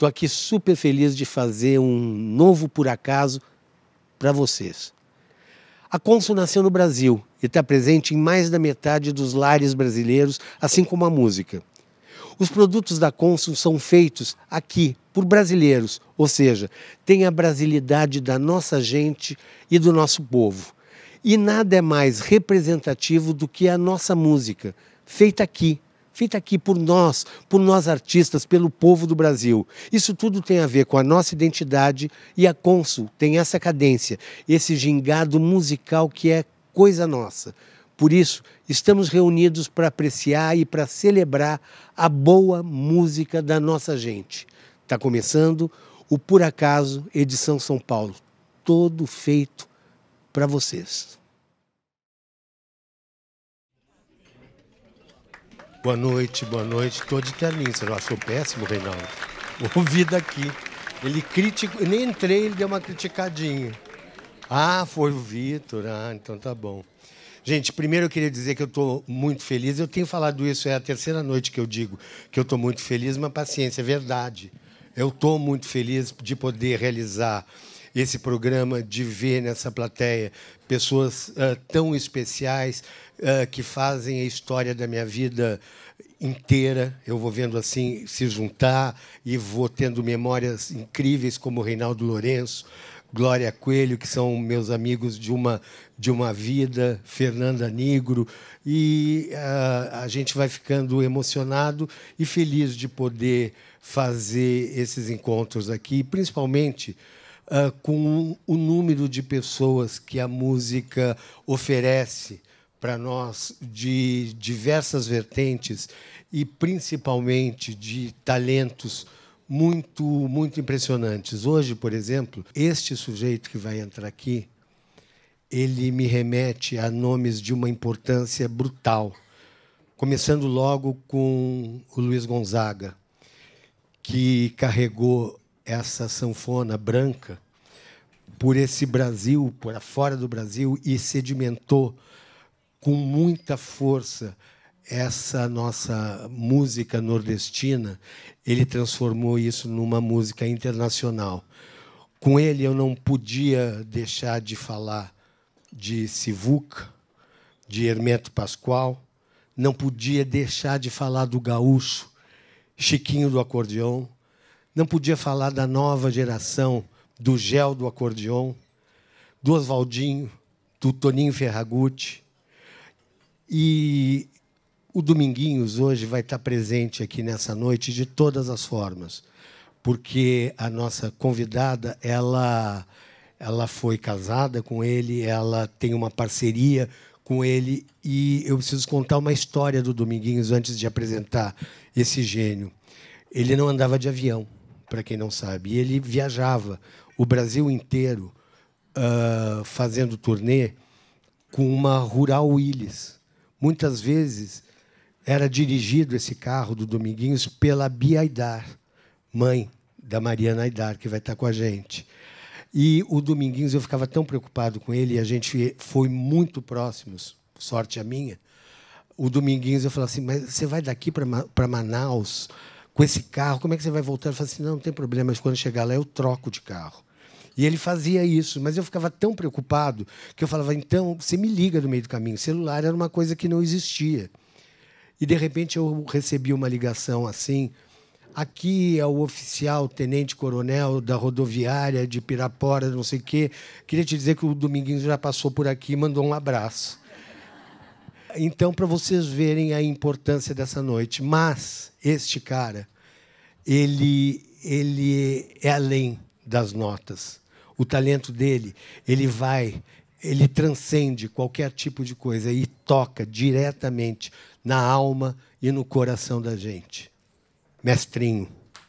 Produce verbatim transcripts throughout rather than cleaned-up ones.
Estou aqui super feliz de fazer um novo Por Acaso para vocês. A Consul nasceu no Brasil e está presente em mais da metade dos lares brasileiros, assim como a música. Os produtos da Consul são feitos aqui por brasileiros, ou seja, tem a brasilidade da nossa gente e do nosso povo. E nada é mais representativo do que a nossa música, feita aqui, feita aqui por nós, por nós artistas, pelo povo do Brasil. Isso tudo tem a ver com a nossa identidade e a Consul tem essa cadência, esse gingado musical que é coisa nossa. Por isso, estamos reunidos para apreciar e para celebrar a boa música da nossa gente. Está começando o Por Acaso, edição São Paulo. Todo feito para vocês. Boa noite, boa noite. Estou de terninho. Você não achou péssimo, Reinaldo? Ouvi daqui. Ele criticou. Eu nem entrei, ele deu uma criticadinha. Ah, foi o Vitor. Ah, então tá bom. Gente, primeiro eu queria dizer que eu estou muito feliz. Eu tenho falado isso, é a terceira noite que eu digo que eu estou muito feliz, mas paciência, é verdade. Eu estou muito feliz de poder realizar esse programa, de ver nessa plateia pessoas uh, tão especiais uh, que fazem a história da minha vida inteira. Eu vou vendo assim se juntar e vou tendo memórias incríveis como Reinaldo Lourenço, Glória Coelho, que são meus amigos de uma, de uma vida, Fernanda Nigro, e uh, a gente vai ficando emocionado e feliz de poder fazer esses encontros aqui, principalmente uh, com o número de pessoas que a música oferece para nós, de diversas vertentes e principalmente de talentos muito, muito impressionantes. Hoje, por exemplo, este sujeito que vai entrar aqui, ele me remete a nomes de uma importância brutal. Começando logo com o Luiz Gonzaga, que carregou essa sanfona branca por esse Brasil, por fora do Brasil, e sedimentou com muita força essa nossa música nordestina. Ele transformou isso numa música internacional. Com ele, eu não podia deixar de falar de Sivuca, de Hermeto Pascoal, não podia deixar de falar do gaúcho, Chiquinho do acordeão, não podia falar da nova geração, do Gel do acordeão, do Oswaldinho, do Toninho Ferragutti. E o Dominguinhos hoje vai estar presente aqui nessa noite de todas as formas, porque a nossa convidada, ela, ela foi casada com ele, ela tem uma parceria com ele, e eu preciso contar uma história do Dominguinhos antes de apresentar esse gênio. Ele não andava de avião, para quem não sabe, e ele viajava o Brasil inteiro uh, fazendo turnê com uma Rural Willys. Muitas vezes era dirigido esse carro do Dominguinhos pela Bia Aidar, mãe da Mariana Aidar, que vai estar com a gente. E o Dominguinhos, eu ficava tão preocupado com ele, e a gente foi muito próximos, sorte a minha. O Dominguinhos, eu falava assim, mas você vai daqui para Manaus com esse carro, como é que você vai voltar? Eu falava assim, não, não tem problema, mas quando chegar lá eu troco de carro. E ele fazia isso, mas eu ficava tão preocupado que eu falava, então, você me liga no meio do caminho. O celular era uma coisa que não existia. E, de repente, eu recebi uma ligação assim, aqui é o oficial tenente-coronel da rodoviária de Pirapora, não sei o quê. Queria te dizer que o Dominguinhos já passou por aqui e mandou um abraço. Então, para vocês verem a importância dessa noite. Mas este cara, ele, ele é além das notas. O talento dele, ele vai, ele transcende qualquer tipo de coisa e toca diretamente na alma e no coração da gente. Mestrinho.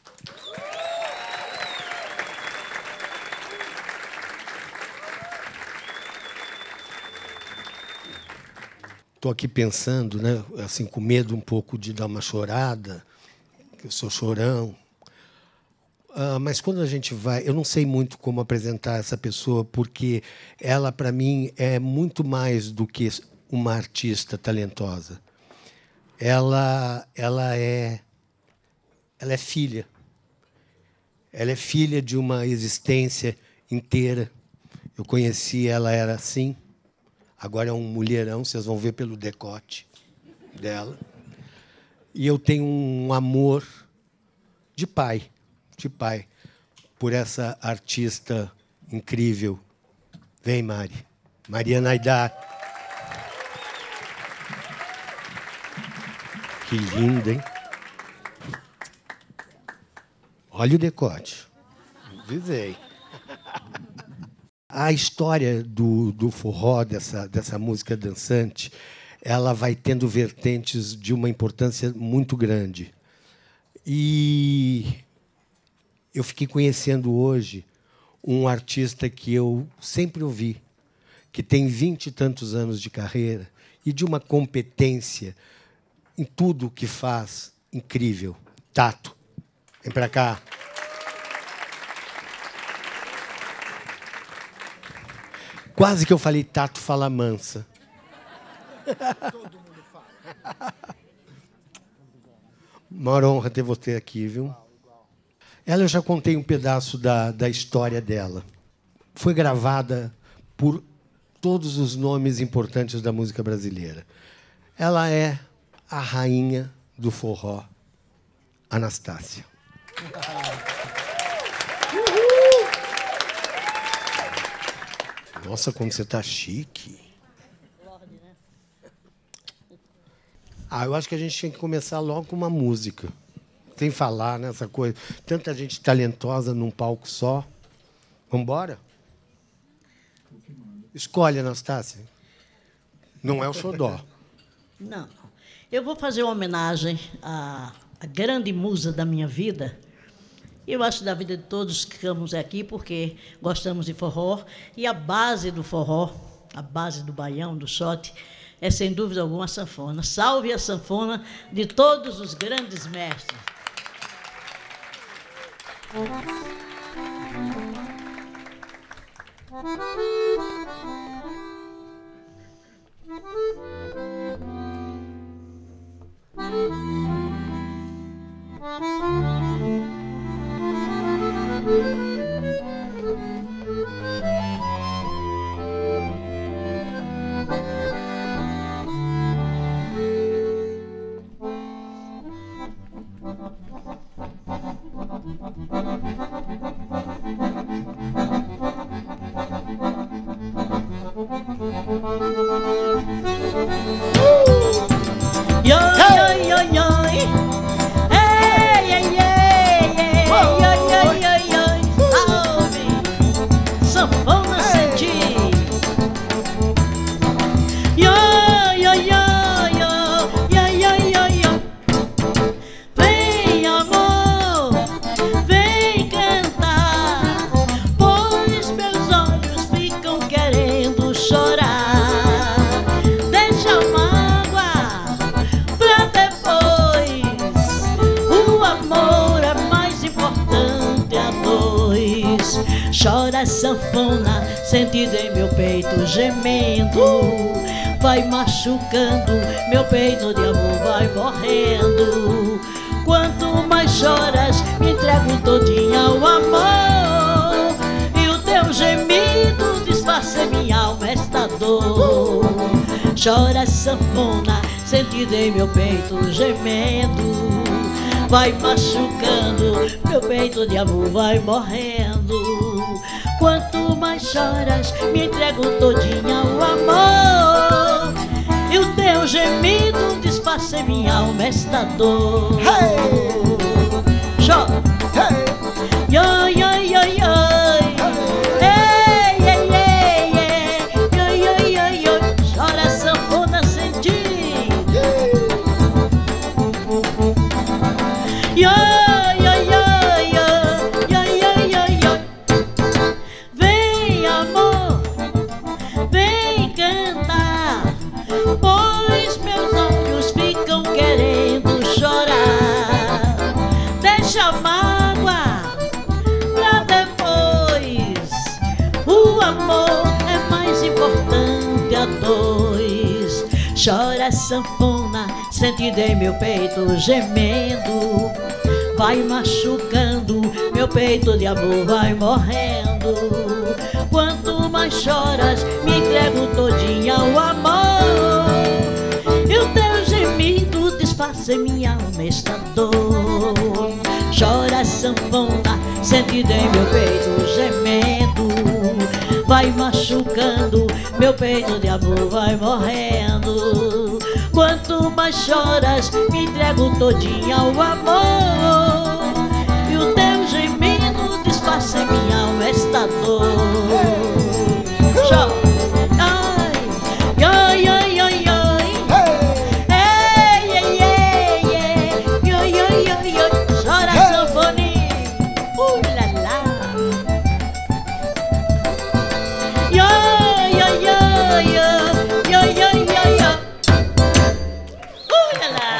Estou aqui pensando, né, assim, com medo um pouco de dar uma chorada, que eu sou chorão. Uh, mas quando a gente vai... Eu não sei muito como apresentar essa pessoa, porque ela, para mim, é muito mais do que uma artista talentosa. Ela, ela, é, ela é filha. Ela é filha de uma existência inteira. Eu conheci, ela era assim. Agora é um mulherão, vocês vão ver pelo decote dela. E eu tenho um amor de pai, de pai, por essa artista incrível. Vem, Mari. Mariana Aidar. Que linda, hein? Olha o decote. Avisei. A história do, do forró, dessa, dessa música dançante, ela vai tendo vertentes de uma importância muito grande. E eu fiquei conhecendo hoje um artista que eu sempre ouvi, que tem vinte e tantos anos de carreira e de uma competência em tudo que faz incrível. Tato, vem para cá. Quase que eu falei Tato Fala Mansa. Todo mundo fala. Uma honra ter você aqui, viu? Ela, eu já contei um pedaço da, da história dela. Foi gravada por todos os nomes importantes da música brasileira. Ela é a rainha do forró, Anastácia. Nossa, como você está chique. Ah, eu acho que a gente tinha que começar logo com uma música. Sem falar nessa coisa. Tanta gente talentosa num palco só. Vamos embora? Escolhe, Anastácia. Não é o xodó. Não. Eu vou fazer uma homenagem à, à grande musa da minha vida. Eu acho da vida de todos que estamos aqui, porque gostamos de forró. E a base do forró, a base do baião, do shot, é, sem dúvida alguma, a sanfona. Salve a sanfona de todos os grandes mestres. Chora sanfona, sentido em meu peito gemendo, vai machucando, meu peito de amor vai morrendo. Quanto mais choras, me entrego todinha ao amor, e o teu gemido disfarça minha alma esta dor. Chora sanfona, sentido em meu peito gemendo, vai machucando, meu peito de amor vai morrendo. Quanto mais choras, me entrego todinha ao amor, e o teu gemido disfarça em minha alma esta dor. Hey! Chora! Hey! Yo, yo, yo, yo! Hey, hey, hey, hey! Yo, yo, yo, yo! Chora sanfona sentir! Yo! Chora sanfona, sentido em meu peito gemendo, vai machucando, meu meu peito de amor vai morrendo. Quanto mais choras, me entrego todinha ao amor. E o teu gemido disfarça em minha alma esta dor. Chora sanfona, sentido em meu peito gemendo. Vai machucando, meu peito de amor vai morrendo. Quanto mais choras, me entrego todinha ao amor. E o teu gemido disfarça em minha alma esta dor. Chora. Ai, ai, ai, ai, ai. Ei, ei, ei, ei. Ai, ai, ai, ai. Chora sanfoninha. Ui, lá, lá. Ai, ai, ai, ai. Ai, ai, ai, ai. Ui, lá, lá.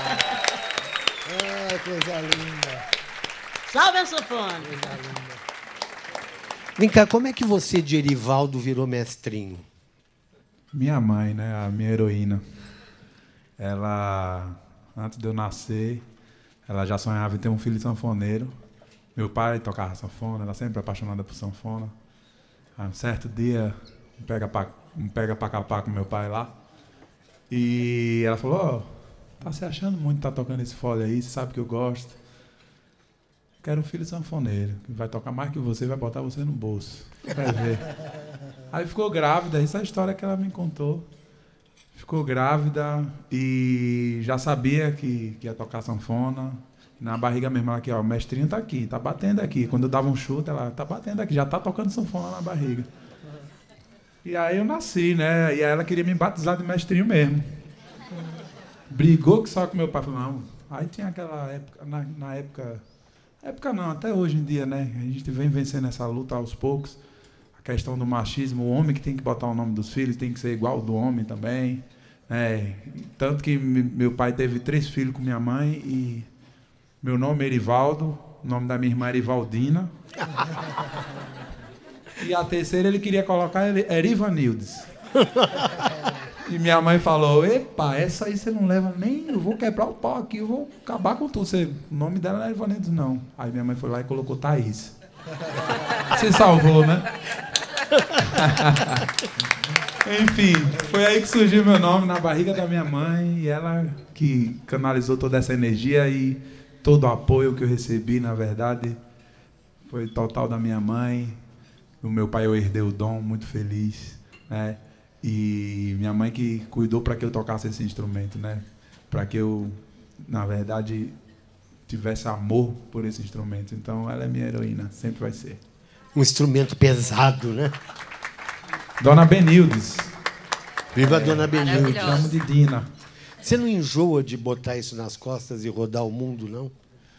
Ah, coisa linda. Salve a sanfona. Vem cá, como é que você de Erivaldo virou mestrinho? Minha mãe, né, a minha heroína, ela, antes de eu nascer, ela já sonhava em ter um filho sanfoneiro. Meu pai tocava sanfona, ela sempre apaixonada por sanfona. Aí, um certo dia, um pega pra, um pega pra capar com meu pai lá, e ela falou, ó, oh, tá se achando muito, tá tocando esse fole aí, você sabe que eu gosto. Quero um filho sanfoneiro, que vai tocar mais que você, vai botar você no bolso. Vai ver. Aí ficou grávida, essa é a história que ela me contou. Ficou grávida e já sabia que, que ia tocar sanfona. Na barriga mesmo, ela aqui, ó, o mestrinho tá aqui, tá batendo aqui. Quando eu dava um chute, ela tá batendo aqui, já tá tocando sanfona na barriga. E aí eu nasci, né? E aí ela queria me batizar de mestrinho mesmo. Brigou que só com meu pai. Falou, não. Aí tinha aquela época, na, na época... época não, até hoje em dia, né? A gente vem vencendo essa luta aos poucos. A questão do machismo, o homem que tem que botar o nome dos filhos tem que ser igual ao do homem também. Né? Tanto que meu pai teve três filhos com minha mãe e meu nome é Erivaldo, o nome da minha irmã é Erivaldina. E a terceira ele queria colocar Erivanildes. E minha mãe falou, epa, essa aí você não leva nem, eu vou quebrar o pau aqui, eu vou acabar com tudo. Você, o nome dela não é Erivanildes, não. Aí minha mãe foi lá e colocou Thaís. Se salvou, né? Enfim, foi aí que surgiu meu nome, na barriga da minha mãe, e ela que canalizou toda essa energia e todo o apoio que eu recebi, na verdade, foi total da minha mãe. O meu pai eu herdei o dom, muito feliz, né? E minha mãe que cuidou para que eu tocasse esse instrumento, né? Para que eu, na verdade, tivesse amor por esse instrumento. Então, ela é minha heroína, sempre vai ser. Um instrumento pesado, né? Dona Benildes. Viva a Dona Benildes. Chamo de Dina. Você não enjoa de botar isso nas costas e rodar o mundo, não?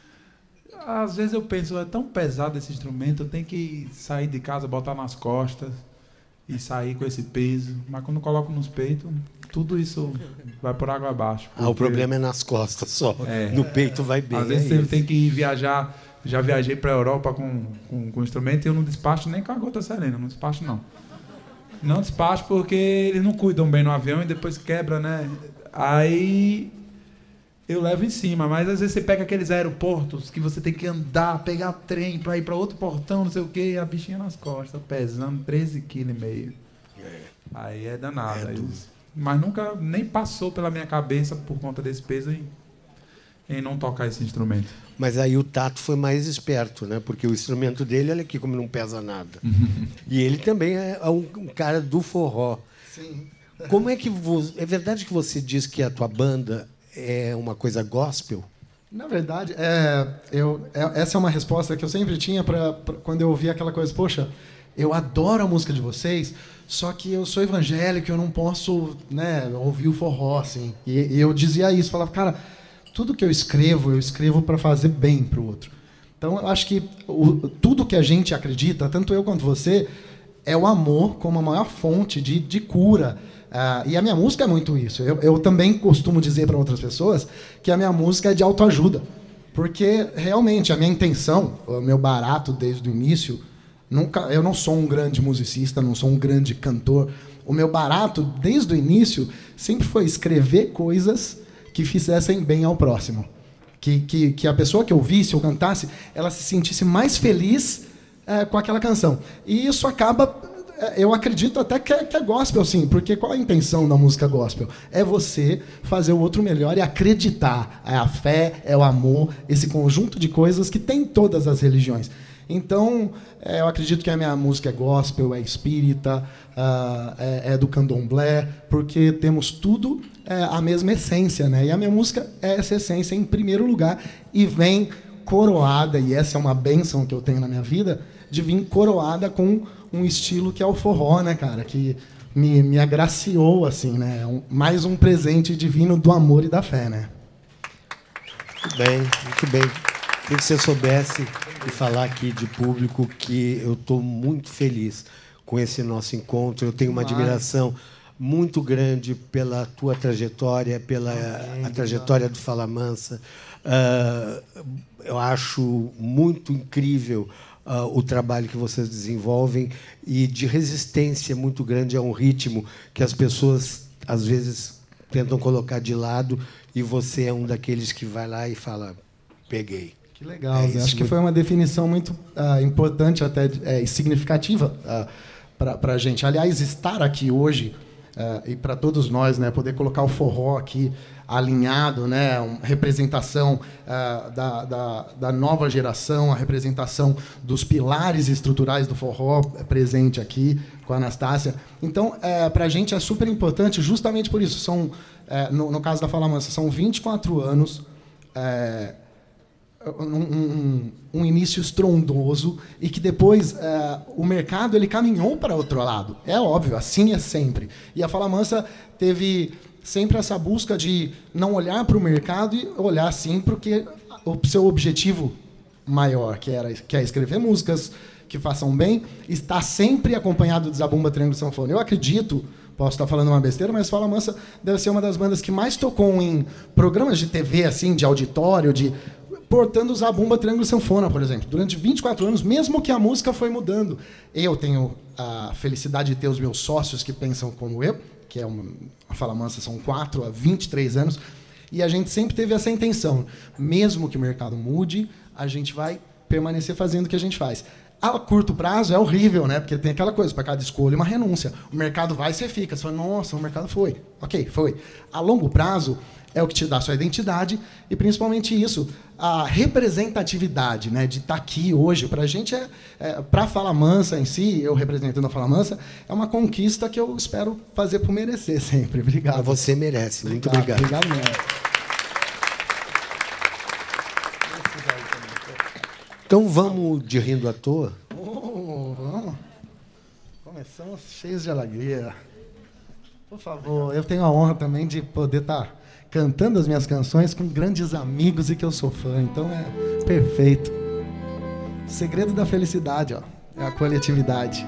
Às vezes eu penso, é tão pesado esse instrumento, eu tenho que sair de casa, botar nas costas e sair com esse peso. Mas quando eu coloco nos peitos, tudo isso vai por água abaixo. Ah, o problema é nas costas só. É. No peito vai bem. Às vezes é você isso. tem que ir viajar. Já viajei para a Europa com, com, com instrumento e eu não despacho nem com a gota serena. Não despacho, não. Não despacho porque eles não cuidam bem no avião e depois quebra, né? Aí eu levo em cima. Mas às vezes você pega aqueles aeroportos que você tem que andar, pegar trem para ir para outro portão, não sei o quê, e a bichinha nas costas, pesando treze quilos e meio. Aí é danado. É aí, mas nunca nem passou pela minha cabeça por conta desse peso em, em não tocar esse instrumento. Mas aí o Tato foi mais esperto, né? Porque o instrumento dele, olha aqui como não pesa nada. E ele também é um cara do forró. Sim. Como é que você... É verdade que você diz que a tua banda é uma coisa gospel? Na verdade, é, eu, é, essa é uma resposta que eu sempre tinha pra, pra, quando eu ouvia aquela coisa, poxa, eu adoro a música de vocês, só que eu sou evangélico, eu não posso, né, ouvir o forró, assim. E, e eu dizia isso, falava, cara, tudo que eu escrevo, eu escrevo para fazer bem para o outro. Então, eu acho que o, tudo que a gente acredita, tanto eu quanto você, é o amor como a maior fonte de, de cura. Uh, e a minha música é muito isso. Eu, eu também costumo dizer para outras pessoas que a minha música é de autoajuda. Porque, realmente, a minha intenção, o meu barato desde o início, nunca, eu não sou um grande musicista, não sou um grande cantor. O meu barato, desde o início, sempre foi escrever coisas que fizessem bem ao próximo. Que, que, que a pessoa que ouvisse ou cantasse, ela se sentisse mais feliz é, com aquela canção. E isso acaba, eu acredito até que é, que é gospel, sim, porque qual a intenção da música gospel? É você fazer o outro melhor e acreditar. É a fé, é o amor, esse conjunto de coisas que tem em todas as religiões. Então, é, eu acredito que a minha música é gospel, é espírita, uh, é, é do candomblé, porque temos tudo é, a mesma essência, né? E a minha música é essa essência em primeiro lugar e vem coroada, e essa é uma bênção que eu tenho na minha vida, de vir coroada com um estilo que é o forró, né, cara? Que me, me agraciou, assim, né? Um, mais um presente divino do amor e da fé, né? Muito bem, muito bem. Queria que você soubesse e falar aqui de público que eu estou muito feliz com esse nosso encontro. Eu tenho uma admiração muito grande pela tua trajetória, pela a trajetória do Fala Mansa. Uh, eu acho muito incrível uh, o trabalho que vocês desenvolvem e de resistência muito grande a um ritmo que as pessoas, às vezes, tentam colocar de lado e você é um daqueles que vai lá e fala, peguei. Que legal, é Zé. Acho que foi uma definição muito uh, importante até é, e significativa uh, para a gente. Aliás, estar aqui hoje, uh, e para todos nós, né, poder colocar o forró aqui alinhado, né, uma representação uh, da, da, da nova geração, a representação dos pilares estruturais do forró presente aqui com a Anastácia. Então, uh, para a gente é super importante justamente por isso. São, uh, no, no caso da Fala Mansa, são vinte e quatro anos... Uh, Um, um, um início estrondoso e que depois uh, o mercado ele caminhou para outro lado. É óbvio, assim é sempre. E a Fala Mansa teve sempre essa busca de não olhar para o mercado e olhar sim para o seu objetivo maior, que, era, que é escrever músicas que façam bem, está sempre acompanhado de Zabumba, Triângulo e Sanfona. Eu acredito, posso estar falando uma besteira, mas Fala Mansa deve ser uma das bandas que mais tocou em programas de T V, assim, de auditório, de portando Zabumba, Triângulo e Sanfona, por exemplo. Durante vinte e quatro anos, mesmo que a música foi mudando. Eu tenho a felicidade de ter os meus sócios que pensam como eu, que é uma, a Fala Mansa são quatro a vinte e três anos, e a gente sempre teve essa intenção. Mesmo que o mercado mude, a gente vai permanecer fazendo o que a gente faz. A curto prazo é horrível, né? Porque tem aquela coisa, para cada escolha, uma renúncia. O mercado vai e você fica. Você fala, nossa, o mercado foi. Ok, foi. A longo prazo é o que te dá a sua identidade e, principalmente, isso, a representatividade, né? De estar aqui hoje. Para a gente, é, é, para a Fala Mansa em si, eu representando a Fala Mansa, é uma conquista que eu espero fazer por merecer sempre. Obrigado. Você merece. Muito obrigado. Obrigado, obrigado mesmo. Então vamos de rindo à toa? Oh, vamos. Começamos cheios de alegria. Por favor, eu tenho a honra também de poder estar cantando as minhas canções com grandes amigos e que eu sou fã. Então é perfeito. O segredo da felicidade, ó, é a coletividade.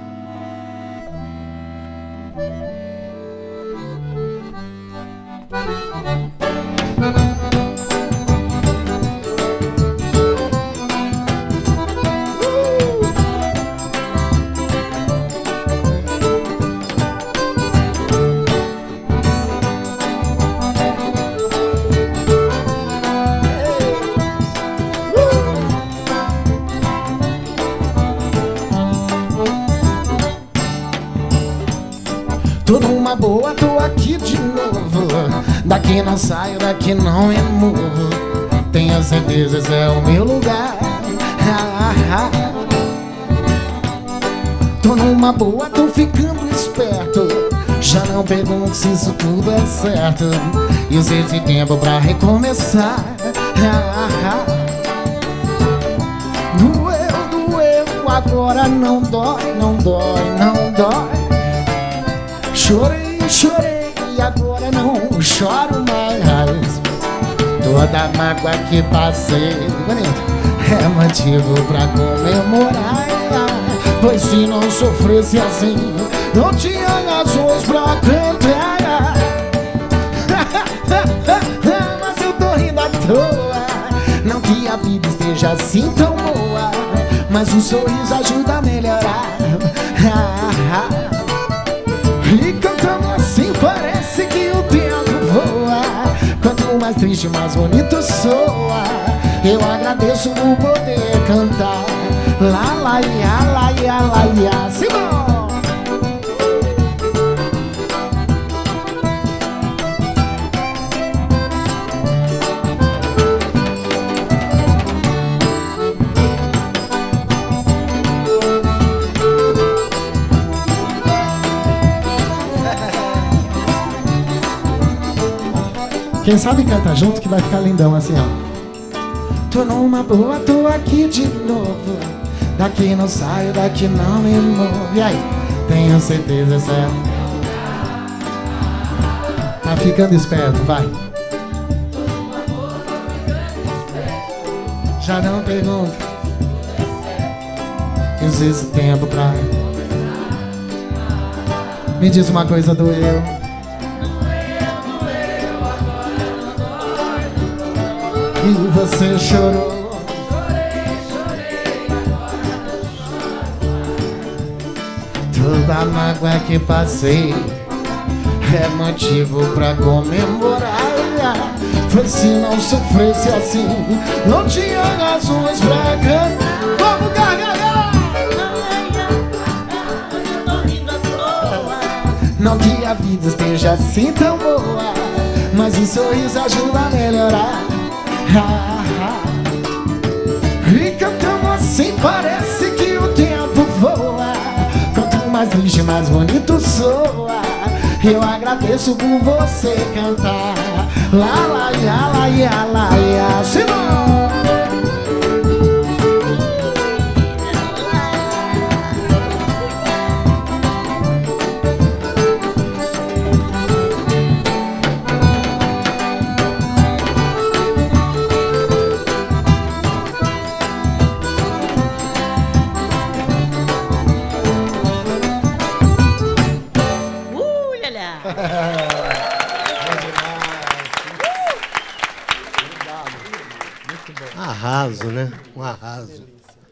Tô numa boa, tô aqui de novo. Daqui não saio, daqui não me movo. Tenho certeza, esse é o meu lugar. Tô numa boa, tô ficando esperto. Já não pergunto se isso tudo é certo. E usei esse tempo pra recomeçar. Doeu, doeu, agora não dói, não dói, não dói. Chorei, chorei, e agora não choro mais. Toda mágoa que passei é motivo pra comemorar. Pois se não sofresse assim, não tinha razões pra cantar. Mas eu tô rindo à toa. Não que a vida esteja assim tão boa, mas um sorriso ajuda a melhorar. E cantando assim parece que o tempo voa. Quanto mais triste, mais bonito soa. Eu agradeço por poder cantar. Lá, lá, ia, lá, ia, lá, ia. Simão! Quem sabe canta junto que vai ficar lindão assim, ó. Tô numa boa, tô aqui de novo. Daqui não saio, daqui não me movo. E aí? Tenho certeza, certo? Tá ficando esperto, vai. Já não pergunto. Existe tempo pra... Me diz uma coisa, doeu. E você chorou. Chorei, chorei, agora choro. Toda a mágoa que passei é motivo pra comemorar. Foi se não sofresse assim, não tinha razões pra cantar. Vamos gargalhar! Não que a vida esteja assim tão boa, mas um sorriso ajuda a melhorar. Ah, ah. E cantamos assim, parece que o tempo voa. Quanto mais triste, mais bonito soa. Eu agradeço por você cantar. Lá, lá, ia, lá, ia, lá, ia. Simão! Arraso, né? Um arraso.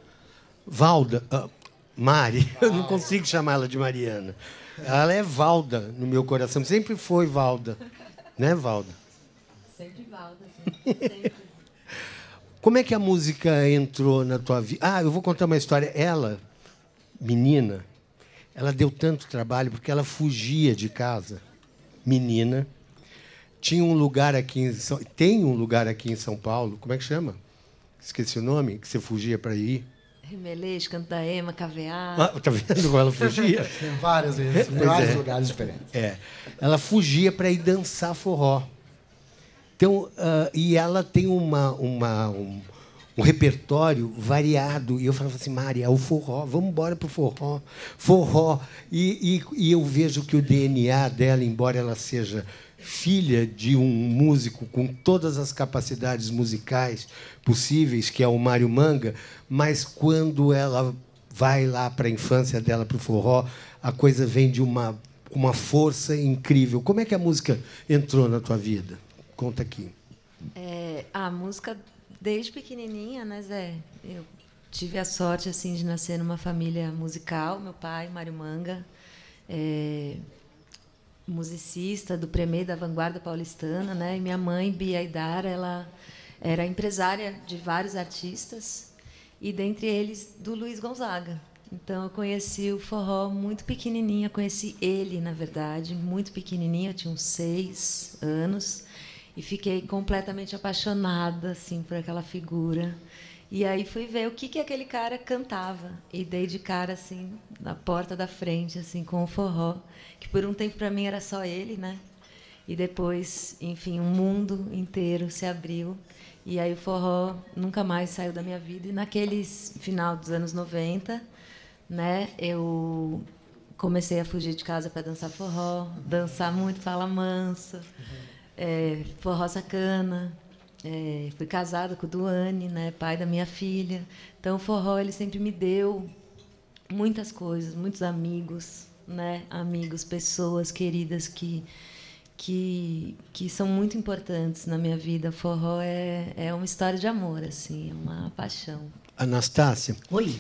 Valda, uh, Mari, eu não consigo chamar ela de Mariana. Ela é Valda no meu coração. Sempre foi Valda. Né, Valda? Sempre Valda, sempre. Como é que a música entrou na tua vida? Ah, eu vou contar uma história. Ela, menina, ela deu tanto trabalho porque ela fugia de casa. Menina. Tinha um lugar aqui em São... Tem um lugar aqui em São Paulo. Como é que chama? Esqueci o nome, que você fugia para ir. Remelês, Canto da Ema, Cavear. Ah, tá vendo como ela fugia? Várias vezes, em vários é. lugares diferentes. É. Ela fugia para ir dançar forró. Então, uh, e ela tem uma, uma, um, um repertório variado. E eu falava assim, Mari, é o forró, vamos embora para o forró. Forró. E, e, e eu vejo que o D N A dela, embora ela seja filha de um músico com todas as capacidades musicais possíveis, que é o Mário Manga, mas quando ela vai lá para a infância dela, para o forró, a coisa vem de uma, uma força incrível. Como é que a música entrou na tua vida? Conta aqui. É, a música, desde pequenininha, né, Zé? Eu tive a sorte assim, de nascer numa família musical. Meu pai, Mário Manga, é, musicista do Premê da Vanguarda Paulistana, né? E minha mãe, Bia Aidara, ela era empresária de vários artistas, e dentre eles do Luiz Gonzaga. Então eu conheci o forró muito pequenininha, conheci ele, na verdade, muito pequenininha, eu tinha uns seis anos, e fiquei completamente apaixonada assim por aquela figura. E aí fui ver o que que aquele cara cantava e dei de cara assim na porta da frente assim com o forró, que por um tempo para mim era só ele, né? E depois, enfim, um mundo inteiro se abriu. E aí o forró nunca mais saiu da minha vida. E naquele final dos anos noventa, né, eu comecei a fugir de casa para dançar forró, dançar muito Fala Mansa, é, forró sacana. É, fui casada com o Duane, né, pai da minha filha. Então o forró ele sempre me deu muitas coisas, muitos amigos, né, amigos, pessoas queridas que que que são muito importantes na minha vida. O forró é é uma história de amor, assim, é uma paixão. Anastácia, Oi.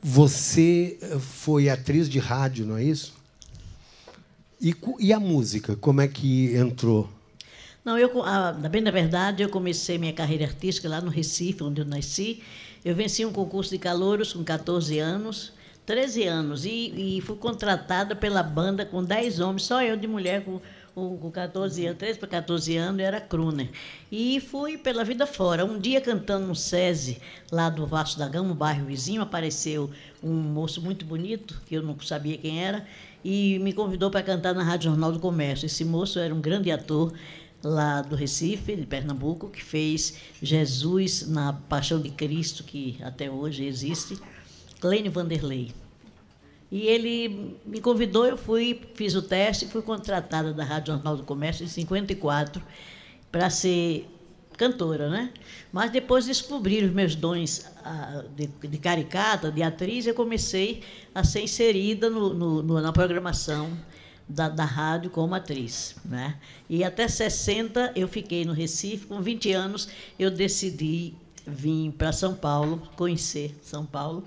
Você foi atriz de rádio, não é isso? E, e a música, como é que entrou? Não, eu, a, bem na verdade, eu comecei minha carreira artística lá no Recife, onde eu nasci. Eu venci um concurso de calouros com catorze anos, treze anos, e, e fui contratada pela banda com dez homens, só eu de mulher com, com catorze anos, treze para catorze anos, eu era crooner. E fui pela vida fora. Um dia, cantando no SESI, lá do Vasco da Gama, um bairro vizinho, apareceu um moço muito bonito, que eu não sabia quem era, e me convidou para cantar na Rádio Jornal do Comércio. Esse moço era um grande ator lá do Recife, de Pernambuco, que fez Jesus na Paixão de Cristo, que até hoje existe, Clênio Vanderlei. E ele me convidou, eu fui, fiz o teste, fui contratada da Rádio Jornal do Comércio em cinquenta e quatro para ser cantora, né? Mas depois de descobrir os meus dons ah, de, de caricata, de atriz, eu comecei a ser inserida no, no, no, na programação Da, da rádio como atriz, né? E até sessenta eu fiquei no Recife. Com vinte anos eu decidi vir para São Paulo, conhecer São Paulo,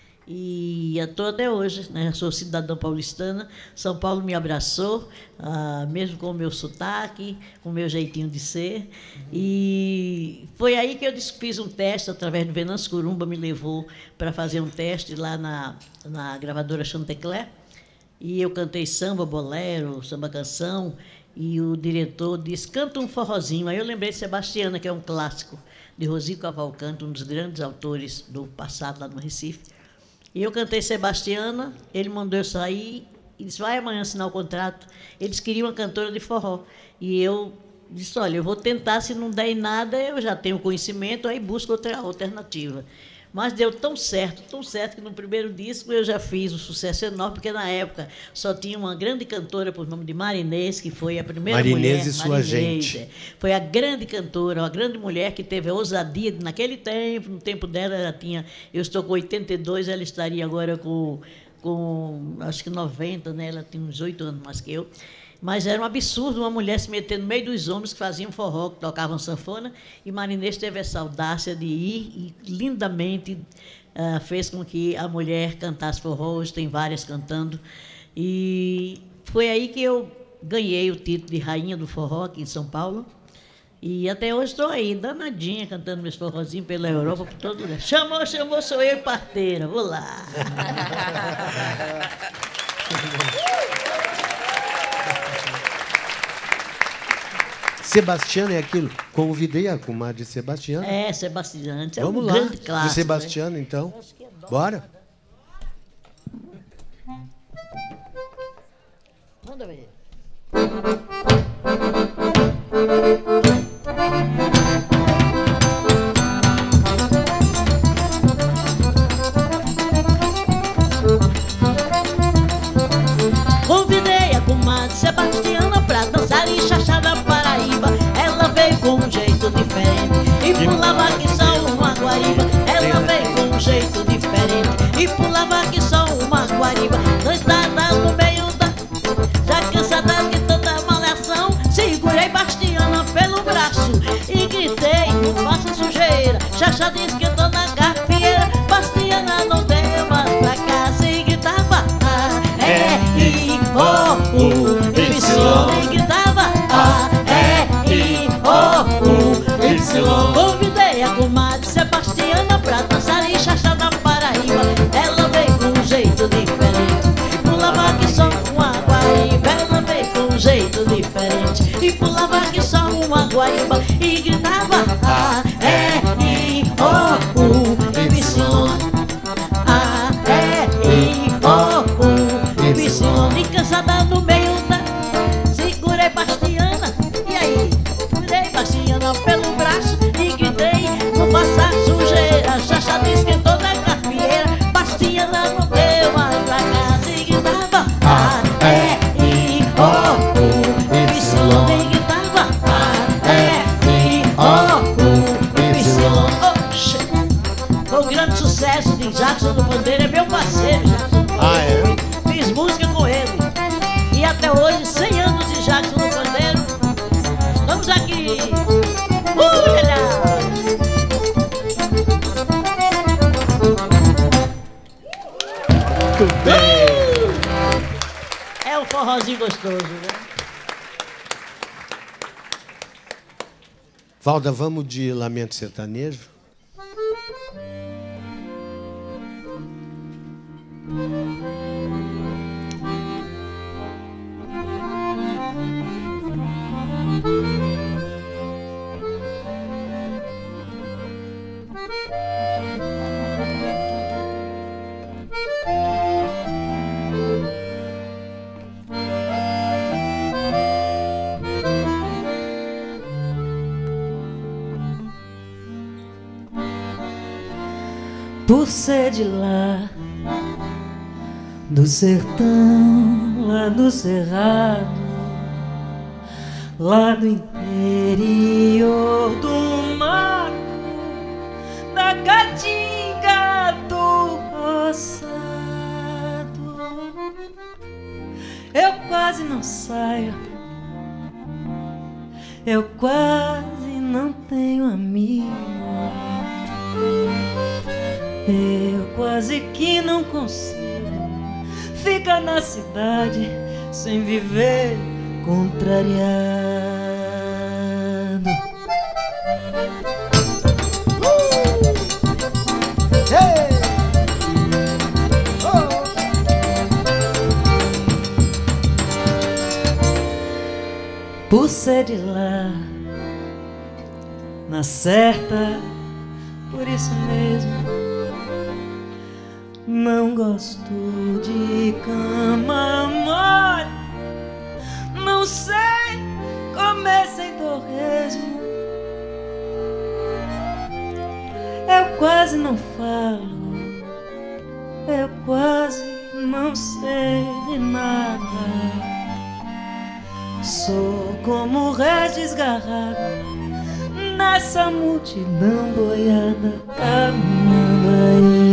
e estou até hoje, né? Sou cidadã paulistana. São Paulo me abraçou, ah, mesmo com o meu sotaque, com o meu jeitinho de ser, e foi aí que eu fiz um teste através do Venâncio Curumba, me levou para fazer um teste lá na, na gravadora Chantecler. E eu cantei samba, bolero, samba canção, e o diretor disse, canta um forrozinho. Aí eu lembrei de Sebastiana, que é um clássico, de Rosi Cavalcante, um dos grandes autores do passado lá no Recife. E eu cantei Sebastiana, ele mandou eu sair e disse, vai amanhã assinar o contrato. Eles queriam uma cantora de forró. E eu disse, olha, eu vou tentar, se não der em nada, eu já tenho conhecimento, aí busco outra alternativa. Mas deu tão certo, tão certo, que no primeiro disco eu já fiz um sucesso enorme, porque na época só tinha uma grande cantora por nome de Marinês, que foi a primeira Marinês mulher... e sua Marinês, gente. É, foi a grande cantora, a grande mulher que teve a ousadia, naquele tempo, no tempo dela, ela tinha... Eu estou com oitenta e dois, ela estaria agora com, com acho que noventa, né? Ela tinha uns oito anos mais que eu. Mas era um absurdo uma mulher se meter no meio dos homens que faziam forró, que tocavam sanfona, e Marinês teve essa audácia de ir e lindamente uh, fez com que a mulher cantasse forró. Hoje tem várias cantando. E foi aí que eu ganhei o título de Rainha do Forró aqui em São Paulo. E até hoje estou aí, danadinha, cantando meus forrozinhos pela Europa, por todo lugar. Chamou, chamou, sou eu e parteira, vou lá. Sebastiana é aquilo? Convidei a comadre Sebastiana. É, Sebastiana. É Vamos um lá, grande clássico, de Sebastiana, né? Então. Bora. Manda ver. Convidei a comadre Sebastiana pra dançar em Xaxá da Paraíba. Ela veio com um jeito diferente e pulava que só uma guariba. Ela veio com um jeito diferente e pulava que só uma guariba. Deitada no meio da... Já cansada de tanta malhação, segurei Bastiana pelo braço e gritei, não faça sujeira. Xaxá disse que eu tô na gafieira. Bastiana não deu mais pra casa e gritava A, E, I, O, U, Y. E gritava A, E, I, O, U, Y. Convidei a comadre Sebastiana pra dançar em Xaxá da Paraíba. Ela veio com um jeito diferente, pulava que só uma guariba. Ela veio com um jeito diferente e pulava que só uma guariba. E gritava A, E, I, O, U, Y. A, E, I, O, U, Y. E cansada no meio da... Segurei Bastiana, e aí? Segurei Bastiana pelo braço e gritei, não faça sujeira. Xaxá disse que toda gafieira. Bastiana não deu mais pra casa e gritava A, E, I, O, U, Y. E gritava A, E, I, O, U, Y. Oxe, foi um grande sucesso de Jackson do Pandeiro, é meu parceiro, Jackson. Ah, é? Fiz música com ele. E até hoje, cem anos de Jackson do Pandeiro. Estamos aqui. Ulala! Muito bem. Uh! É um forrozinho gostoso, né? Valda, vamos de Lamento Sertanejo? Por ser de lá, do sertão, lá do cerrado, lá do interior do mato, da caatinga do roçado, eu quase não saio, eu quase não tenho amigo. Eu quase que não consigo ficar na cidade sem viver contrariado. Uh! Hey! Oh! Por ser de lá, na certa, por isso mesmo não gosto de cama mole, não sei comer sem torresmo, eu quase não falo, eu quase não sei de nada, sou como réis desgarrado nessa multidão boiada caminhando aí.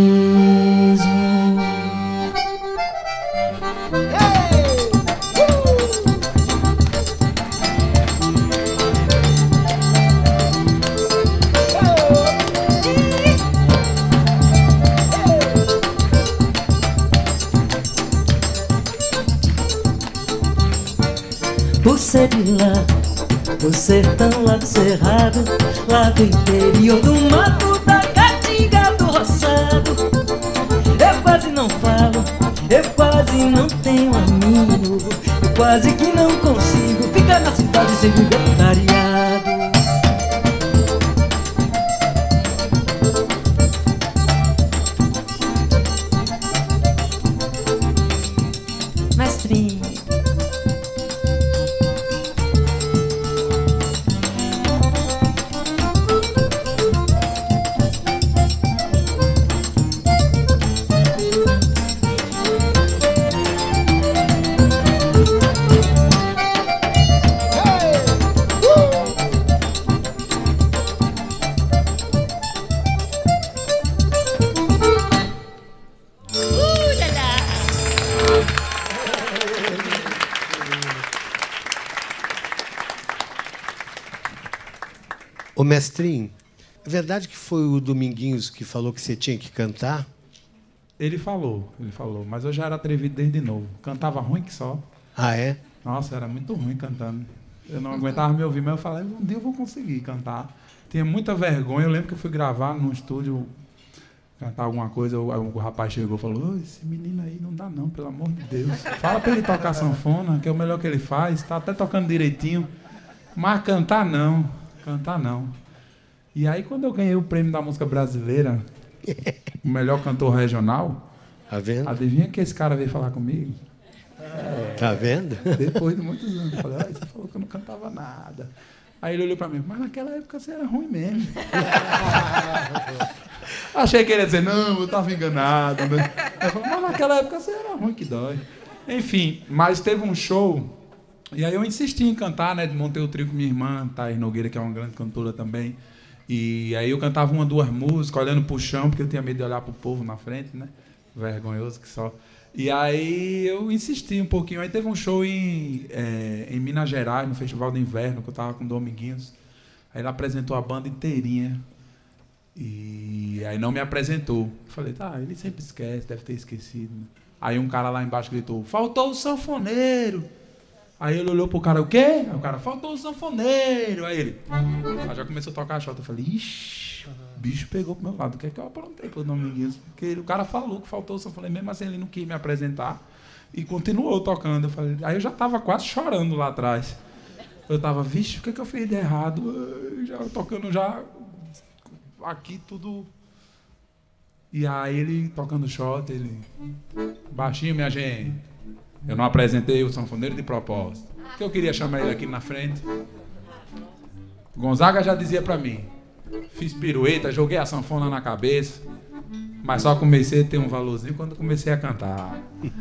Por ser de lá, do sertão, lá do cerrado, lá do interior do mato, da caatinga do roçado, eu quase não falo, eu quase não tenho amigo, eu quase que não consigo ficar na cidade sem viver contrariado. Mestrinho, Ô, mestrinho, é verdade que foi o Dominguinhos que falou que você tinha que cantar? Ele falou, ele falou, mas eu já era atrevido desde novo. Cantava ruim que só. Ah, é? Nossa, era muito ruim cantando. Eu não aguentava me ouvir, mas eu falei, um dia eu vou conseguir cantar. Tinha muita vergonha. Eu lembro que eu fui gravar num estúdio, cantar alguma coisa, o, o rapaz chegou e falou, oh, esse menino aí não dá não, pelo amor de Deus. Fala para ele tocar sanfona, que é o melhor que ele faz, está até tocando direitinho. Mas cantar não, cantar não. E aí quando eu ganhei o prêmio da música brasileira, o melhor cantor regional, tá vendo? Adivinha que esse cara veio falar comigo? É. Tá vendo? Depois de muitos anos. Eu falei, ah, você falou que eu não cantava nada. Aí ele olhou pra mim, mas naquela época você era ruim mesmo. Achei que ele ia dizer, não, eu tava enganado. Né? Eu falei, mas naquela época você era ruim que dói. Enfim, mas teve um show, e aí eu insisti em cantar, né? Montei o trio com minha irmã, Thaís Nogueira, que é uma grande cantora também. E aí eu cantava uma, duas músicas, olhando pro chão, porque eu tinha medo de olhar pro povo na frente, né? Vergonhoso que só. E aí eu insisti um pouquinho. Aí teve um show em, é, em Minas Gerais, no Festival de Inverno, que eu tava com o Dominguinhos. Aí ele apresentou a banda inteirinha. E aí não me apresentou. Eu falei, tá, ele sempre esquece, deve ter esquecido. Né? Aí um cara lá embaixo gritou, faltou o sanfoneiro. Aí ele olhou pro cara, o quê? Aí o cara, faltou o sanfoneiro. Aí ele, aí já começou a tocar a chota. Eu falei, ixi, o bicho pegou pro meu lado. O que é que eu aprontei pro Dominguinhos? Porque o cara falou que faltou o sanfoneiro, mesmo assim ele não quis me apresentar. E continuou tocando. Eu falei, aí eu já tava quase chorando lá atrás. Eu tava, vixe, o que é que eu fiz de errado? Eu já tocando já aqui tudo. E aí ele tocando shot, ele, baixinho, minha gente. Eu não apresentei o sanfoneiro de propósito. Porque eu queria chamar ele aqui na frente. Gonzaga já dizia pra mim. Fiz pirueta, joguei a sanfona na cabeça. Mas só comecei a ter um valorzinho quando comecei a cantar.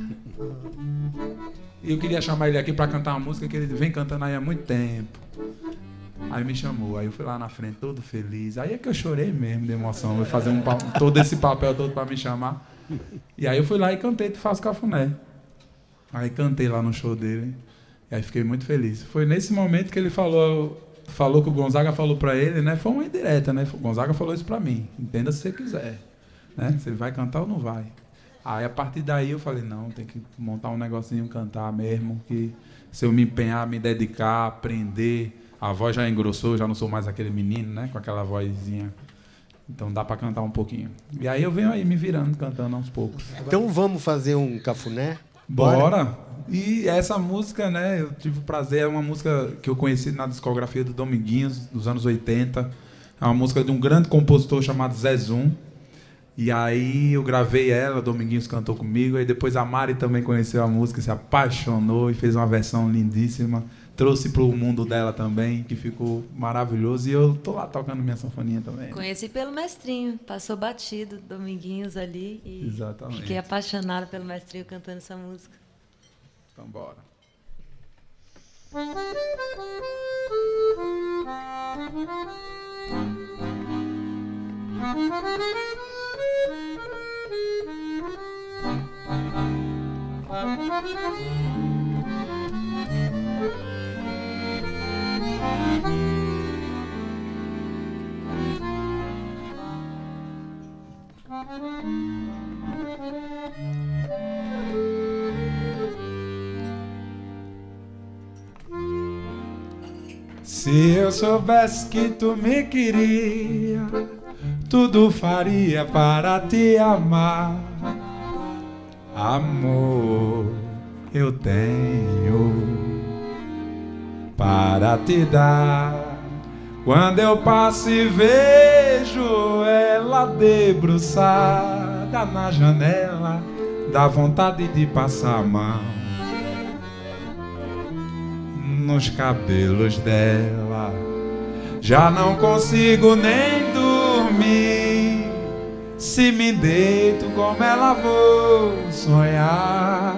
E eu queria chamar ele aqui pra cantar uma música que ele vem cantando aí há muito tempo. Aí me chamou, aí eu fui lá na frente todo feliz. Aí é que eu chorei mesmo de emoção. Eu fazer um, todo esse papel todo pra me chamar. E aí eu fui lá e cantei Tu Faz Cafuné. Aí cantei lá no show dele, e aí fiquei muito feliz. Foi nesse momento que ele falou, falou que o Gonzaga falou pra ele, né? Foi uma indireta, né? O Gonzaga falou isso pra mim. Entenda se você quiser, né? Se ele vai cantar ou não vai. Aí a partir daí eu falei, não, tem que montar um negocinho, cantar mesmo, que se eu me empenhar, me dedicar, aprender, a voz já engrossou, já não sou mais aquele menino, né? Com aquela vozinha. Então dá pra cantar um pouquinho. E aí eu venho aí me virando, cantando aos poucos. Então vamos fazer um cafuné? Bora. Bora! E essa música, né, eu tive o prazer, é uma música que eu conheci na discografia do Dominguinhos, dos anos oitenta. É uma música de um grande compositor chamado Zé Zum. E aí eu gravei ela, o Dominguinhos cantou comigo, aí depois a Mari também conheceu a música, se apaixonou e fez uma versão lindíssima. Trouxe para o mundo dela também, que ficou maravilhoso. E eu tô lá tocando minha sanfoninha também. Conheci pelo mestrinho, passou batido, Dominguinhos ali. E exatamente. Fiquei apaixonada pelo mestrinho cantando essa música. Então, bora. Se eu soubesse que tu me queria, tudo faria para te amar. Amor, eu tenho para te dar. Quando eu passo e vejo ela debruçada na janela, dá vontade de passar a mão nos cabelos dela. Já não consigo nem dormir. Se me deito como ela vou sonhar.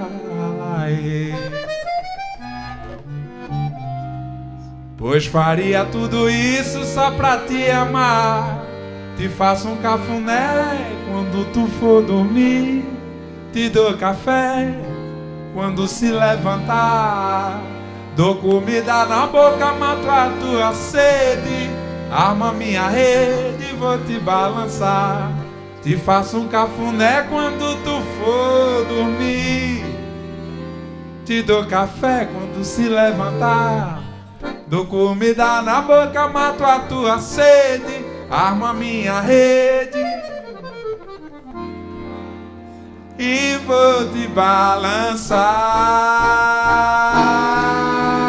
Pois faria tudo isso só pra te amar. Te faço um cafuné quando tu for dormir. Te dou café quando se levantar. Dou comida na boca, mato a tua sede. Arma minha rede, vou te balançar. Te faço um cafuné quando tu for dormir. Te dou café quando se levantar. Dou comida na boca, mato a tua sede. Arma minha rede e vou te balançar.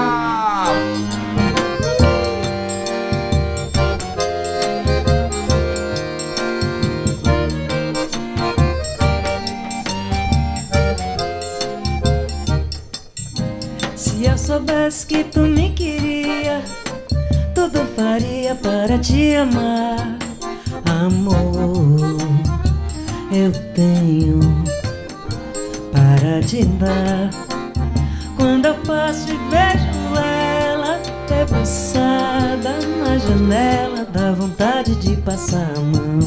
Se eu soubesse que tu me queria, tudo faria para te amar. Amor, eu tenho para te dar. Quando eu passo e vejo ela debruçada na janela, dá vontade de passar a mão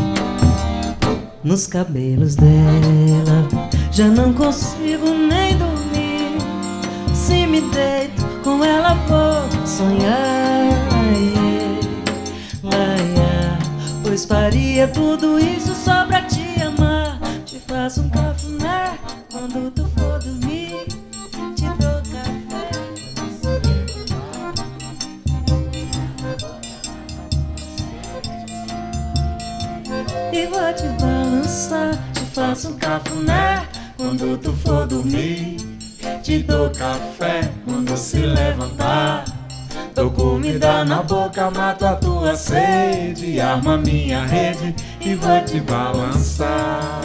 nos cabelos dela. Já não consigo nem dormir. Se me deito com ela vou sonhar. Laia, pois faria tudo isso só pra te amar. Te faço um cafuné quando tu for dormir. Te dou café cafuné quando tu for dormir. Te dou café quando se levantar. Dou comida na boca, mato a tua sede. Arma minha rede e vou te balançar.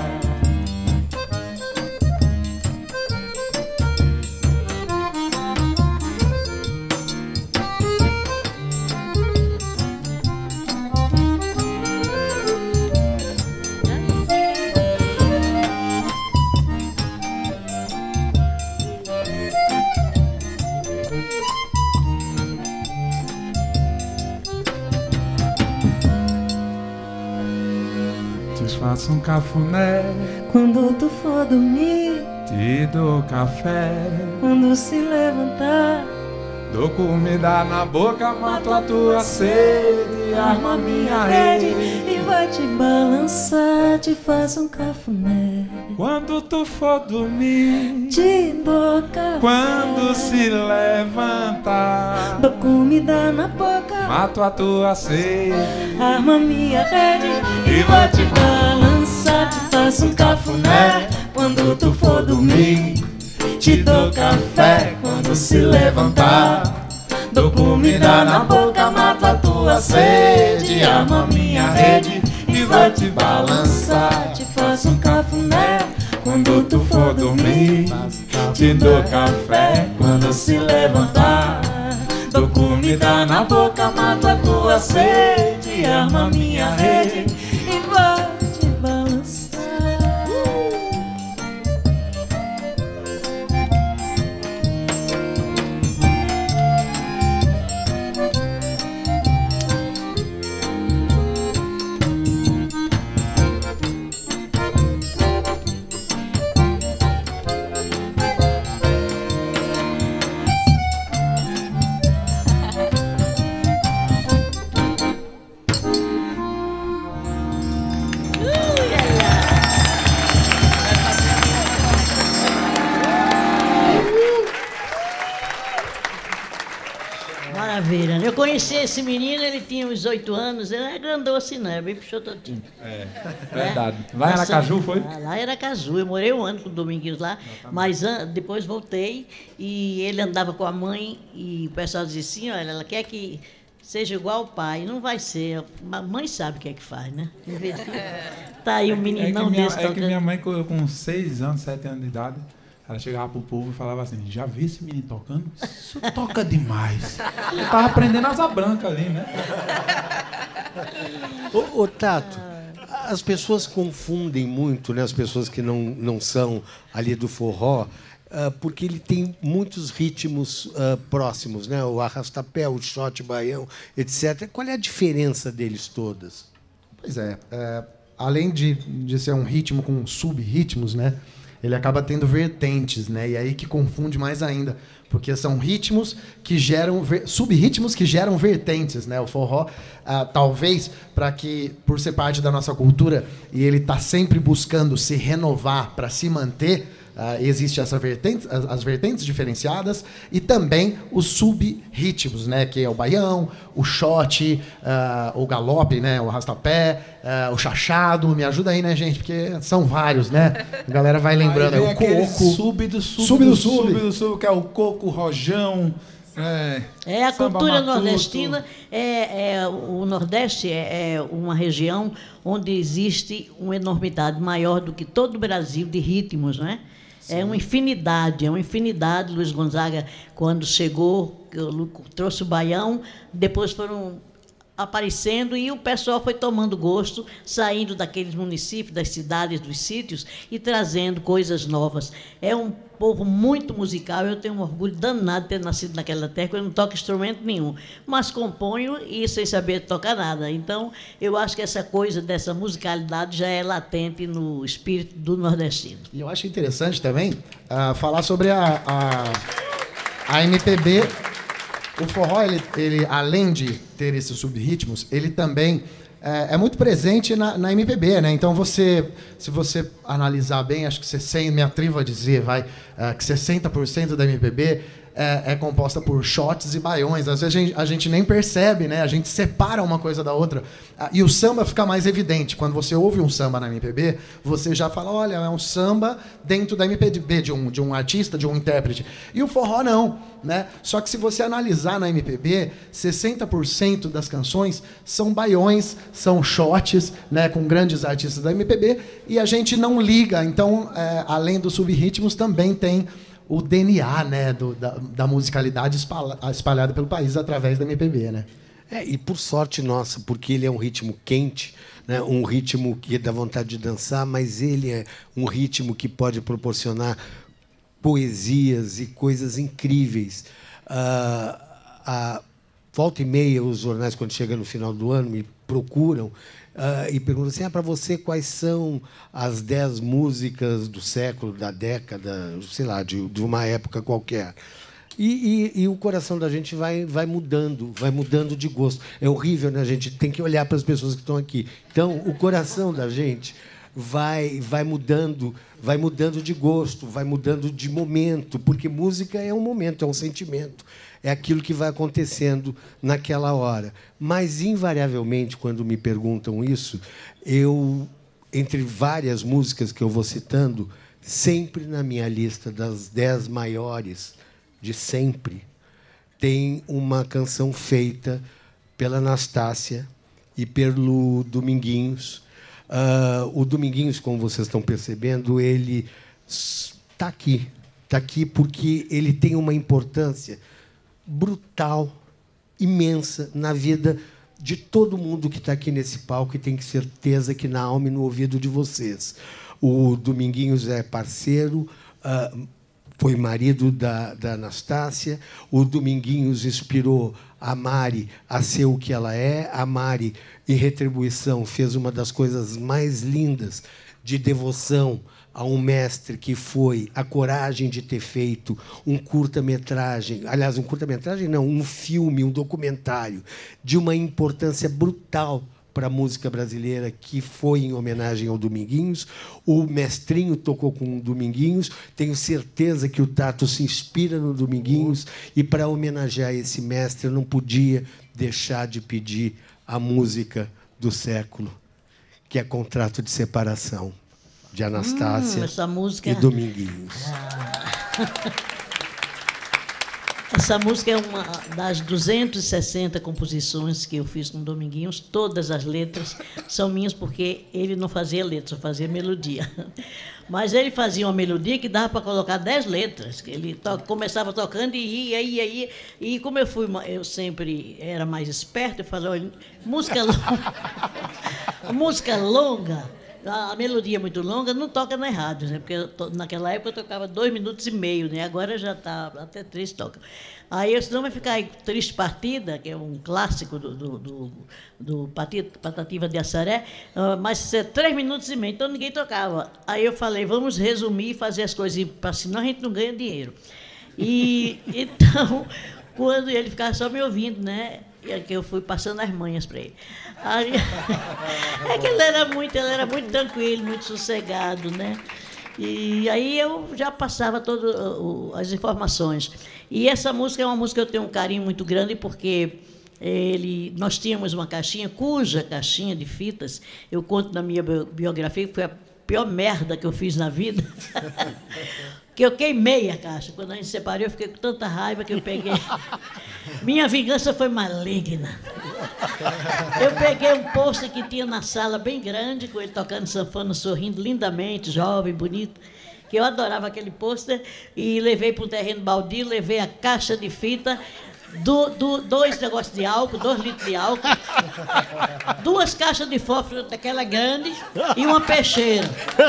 Faço um cafuné quando tu for dormir. Te dou café quando se levantar. Dou comida na boca, mato a tua sede. Arma minha rede e vai te balançar. Te faço um cafuné quando tu for dormir. Te dou café quando se levantar. Dou comida na boca, mato a tua sede. Arma minha rede e vou te balançar. Te faço um cafuné quando tu for dormir. Te dou café quando se levantar. Dou comida na boca, mato a tua sede. Arma minha rede e vou te balançar. Te faço um cafuné quando tu for dormir. Te dou café quando se levantar. Dou comida na boca, mato a tua sede. Arma minha rede e vou te balançar. Maravilha. Eu conheci esse menino, ele tinha uns oito anos, ele é grandão assim, não, é bem puxototinho. É, verdade. Lá em Aracaju, foi? Lá em Aracaju, eu morei um ano com o Dominguinhos lá, mas depois voltei e ele andava com a mãe e o pessoal dizia assim, olha, ela quer que seja igual ao pai, não vai ser, a mãe sabe o que é que faz, né? Tá aí um meninão é minha, desse é tocando. que minha mãe, com seis anos, sete anos de idade, ela chegava pro povo e falava assim, já vi esse menino tocando? Isso toca demais. Eu tava aprendendo asa branca ali, né? Ô, ô Tato, as pessoas confundem muito, né? As pessoas que não, não são ali do forró, uh, porque ele tem muitos ritmos uh, próximos, né? O arrastapé, o shot, baião, etcétera. Qual é a diferença deles todas? Pois é, é além de, de ser um ritmo com sub-ritmos, né? Ele acaba tendo vertentes, né? E aí que confunde mais ainda, porque são ritmos que geram sub-ritmos que geram vertentes, né? O forró, ah, talvez, para que por ser parte da nossa cultura e ele está sempre buscando se renovar para se manter, ah, existe essa vertente, as, as vertentes diferenciadas e também os sub-ritmos, né? Que é o baião, o shot, ah, o galope, né? O arrastapé, ah, o chachado. Me ajuda aí, né, gente? Porque são vários, né? A galera vai lembrando. Aí é o coco, sub do sub, sub do do sub, sub. do sub, que é o coco, o rojão. É, É, a samba cultura matuto. nordestina, é, é, o Nordeste é, é uma região onde existe uma enormidade maior do que todo o Brasil de ritmos, não é? Sim. É uma infinidade, é uma infinidade. Luiz Gonzaga, quando chegou, trouxe o baião, depois foram aparecendo e o pessoal foi tomando gosto, saindo daqueles municípios, das cidades, dos sítios e trazendo coisas novas. É um povo muito musical, eu tenho um orgulho danado de ter nascido naquela terra, eu não toco instrumento nenhum, mas componho e sem saber tocar nada. Então, eu acho que essa coisa dessa musicalidade já é latente no espírito do nordestino. E eu acho interessante também uh, falar sobre a, a, a M P B. O forró, ele, ele, além de ter esses sub-ritmos, ele também é, é muito presente na, na M P B, né? Então, você, se você analisar bem, acho que você me atrevo a dizer, vai, uh, que sessenta por cento da M P B é, é composta por shots e baiões. Às vezes a gente, a gente nem percebe, né? A gente separa uma coisa da outra. E o samba fica mais evidente. Quando você ouve um samba na M P B, você já fala, olha, é um samba dentro da M P B, de um, de um artista, de um intérprete. E o forró não, né? Só que se você analisar na M P B, sessenta por cento das canções são baiões, são shots, né, com grandes artistas da M P B, e a gente não liga. Então, é, além dos subritmos, também tem o D N A, né, do, da, da musicalidade espalhada pelo país através da M P B, né? É, e por sorte nossa, porque ele é um ritmo quente, né, um ritmo que dá vontade de dançar, mas ele é um ritmo que pode proporcionar poesias e coisas incríveis. Ah, a, volta e meia, os jornais, quando chegam no final do ano, me procuram Uh, e perguntam assim, ah, para você, quais são as dez músicas do século, da década, sei lá, de, de uma época qualquer. E, e, e o coração da gente vai, vai mudando, vai mudando de gosto. É horrível, né? A gente tem que olhar para as pessoas que estão aqui. Então, o coração da gente vai, vai mudando, vai mudando de gosto, vai mudando de momento, porque música é um momento, é um sentimento. É aquilo que vai acontecendo naquela hora. Mas, invariavelmente, quando me perguntam isso, eu, entre várias músicas que eu vou citando, sempre na minha lista das dez maiores de sempre, tem uma canção feita pela Anastácia e pelo Dominguinhos. Uh, o Dominguinhos, como vocês estão percebendo, ele está aqui. Está aqui porque ele tem uma importância brutal, imensa, na vida de todo mundo que está aqui nesse palco, e tenho certeza que na alma e no ouvido de vocês. O Dominguinhos é parceiro, uh, foi marido da, da Anastácia. O Dominguinhos inspirou a Mari a ser o que ela é. A Mari, em retribuição, fez uma das coisas mais lindas de devoção a um mestre, que foi a coragem de ter feito um curta-metragem, aliás, um curta-metragem não, um filme, um documentário, de uma importância brutal para a música brasileira, que foi em homenagem ao Dominguinhos. O Mestrinho tocou com o Dominguinhos. Tenho certeza que o Tato se inspira no Dominguinhos, e, para homenagear esse mestre, eu não podia deixar de pedir a música do século, que é Contrato de Separação, de Anastácia hum, essa música... e Dominguinhos. Ah. Essa música é uma das duzentas e sessenta composições que eu fiz com Dominguinhos. Todas as letras são minhas, porque ele não fazia letra, só fazia melodia. Mas ele fazia uma melodia que dava para colocar dez letras. Ele to começava tocando e ia, ia, ia. E como eu fui, eu sempre era mais esperto, eu falei, olha, música longa, música longa, a melodia muito longa, não toca nas rádios, né? Porque eu to, naquela época eu tocava dois minutos e meio, né? Agora já está até três toca. Aí eu, senão vai ficar aí Triste Partida, que é um clássico do, do, do, do Patativa de Assaré, uh, mas é três minutos e meio, então ninguém tocava. Aí eu falei, vamos resumir e fazer as coisas, para senão a gente não ganha dinheiro. E então, quando ele ficava só me ouvindo, né? E que eu fui passando as manhas para ele. Aí, é que ele era muito, ele era muito tranquilo, muito sossegado, né? E aí eu já passava todas as informações. E essa música é uma música que eu tenho um carinho muito grande, porque ele, nós tínhamos uma caixinha, cuja caixinha de fitas, eu conto na minha biografia, que foi a pior merda que eu fiz na vida. Que eu queimei a caixa. Quando a gente se separou, eu fiquei com tanta raiva que eu peguei. Minha vingança foi maligna. Eu peguei um pôster que tinha na sala bem grande, com ele tocando sanfona, sorrindo lindamente, jovem, bonito, que eu adorava aquele pôster, e levei para um terreno baldio, levei a caixa de fita, do, do, dois negócios de álcool, dois litros de álcool, duas caixas de fósforo daquela grande e uma peixeira.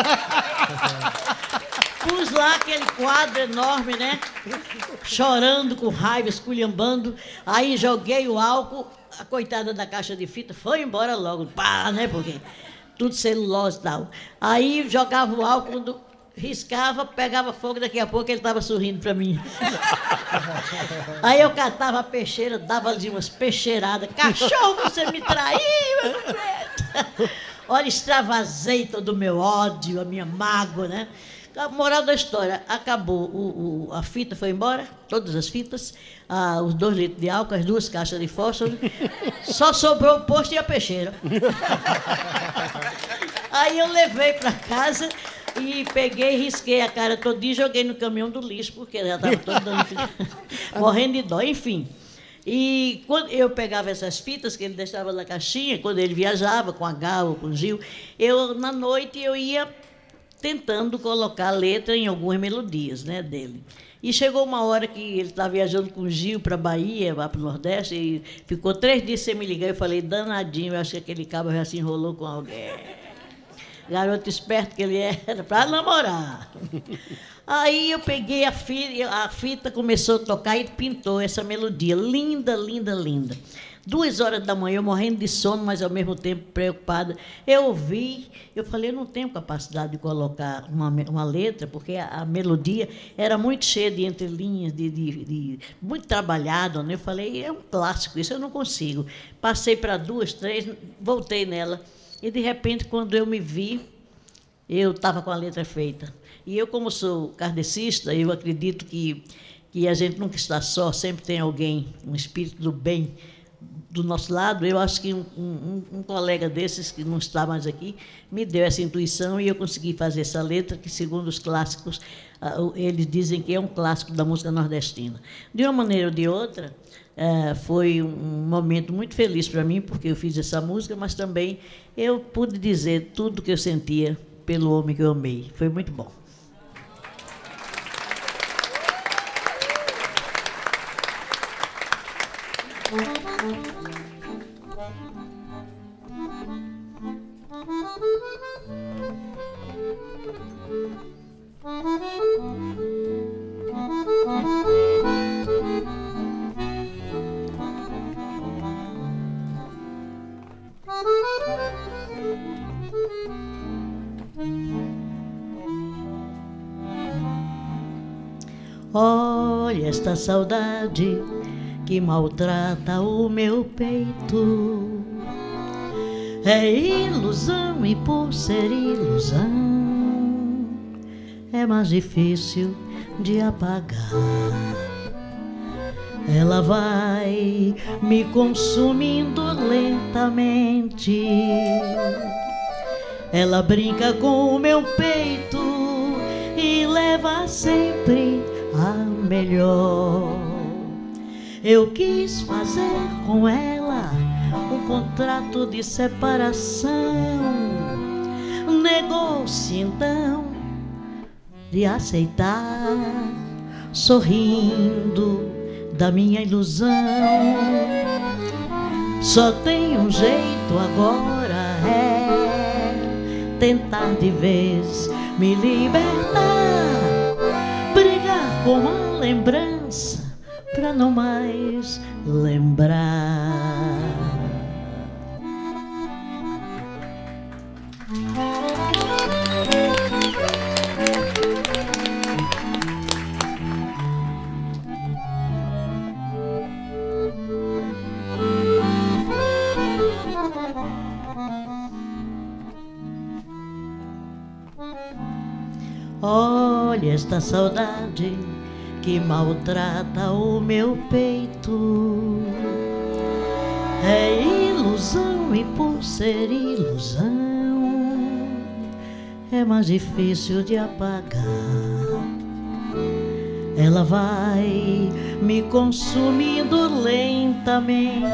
Pus lá aquele quadro enorme, né? Chorando, com raiva, esculhambando. Aí joguei o álcool, a coitada da caixa de fita foi embora logo. Pá, né? Porque tudo celulose e tal. Aí jogava o álcool, riscava, pegava fogo, daqui a pouco ele estava sorrindo para mim. Aí eu catava a peixeira, dava-lhe umas peixeiradas. Cachorro, você me traiu! Olha, extravasei todo o meu ódio, a minha mágoa, né? A moral da história, acabou, o, o, a fita foi embora, todas as fitas, ah, os dois litros de álcool, as duas caixas de fósforo, só sobrou o posto e a peixeira. Aí eu levei para casa e peguei, risquei a cara todinha e joguei no caminhão do lixo, porque já estava todo dando, morrendo de dó, enfim. E quando eu pegava essas fitas que ele deixava na caixinha, quando ele viajava com a Gal ou com o Gil, eu, na noite eu ia tentando colocar letra em algumas melodias, né, dele. E chegou uma hora que ele estava viajando com o Gil para a Bahia, lá para o Nordeste, e ficou três dias sem me ligar. Eu falei, danadinho, eu acho que aquele cabo já se enrolou com alguém. Garoto esperto que ele era, para namorar. Aí eu peguei a fita, a fita começou a tocar e pintou essa melodia. Linda, linda, linda. Duas horas da manhã, eu morrendo de sono, mas ao mesmo tempo preocupada. Eu ouvi, eu falei, eu não tenho capacidade de colocar uma, uma letra, porque a, a melodia era muito cheia de entrelinhas, de, de, de, muito trabalhado, né? Eu falei, é um clássico, isso eu não consigo. Passei para duas, três, voltei nela. E, de repente, quando eu me vi, eu estava com a letra feita. E eu, como sou kardecista, eu acredito que, que a gente nunca está só, sempre tem alguém, um espírito do bem, do nosso lado. Eu acho que um, um, um colega desses, que não está mais aqui, me deu essa intuição e eu consegui fazer essa letra, que, segundo os clássicos, eles dizem que é um clássico da música nordestina. De uma maneira ou de outra, foi um momento muito feliz para mim, porque eu fiz essa música, mas também eu pude dizer tudo o que eu sentia pelo homem que eu amei. Foi muito bom. Olha esta saudade que maltrata o meu peito. É ilusão, e por ser ilusão é mais difícil de apagar. Ela vai me consumindo lentamente. Ela brinca com o meu peito e leva sempre a melhor. Eu quis fazer com ela um contrato de separação. Negou-se então de aceitar, sorrindo da minha ilusão. Só tem um jeito agora, é tentar de vez me libertar, brigar com a lembrança pra não mais lembrar. Olha esta saudade que maltrata o meu peito. É ilusão, e por ser ilusão é mais difícil de apagar. Ela vai me consumindo lentamente.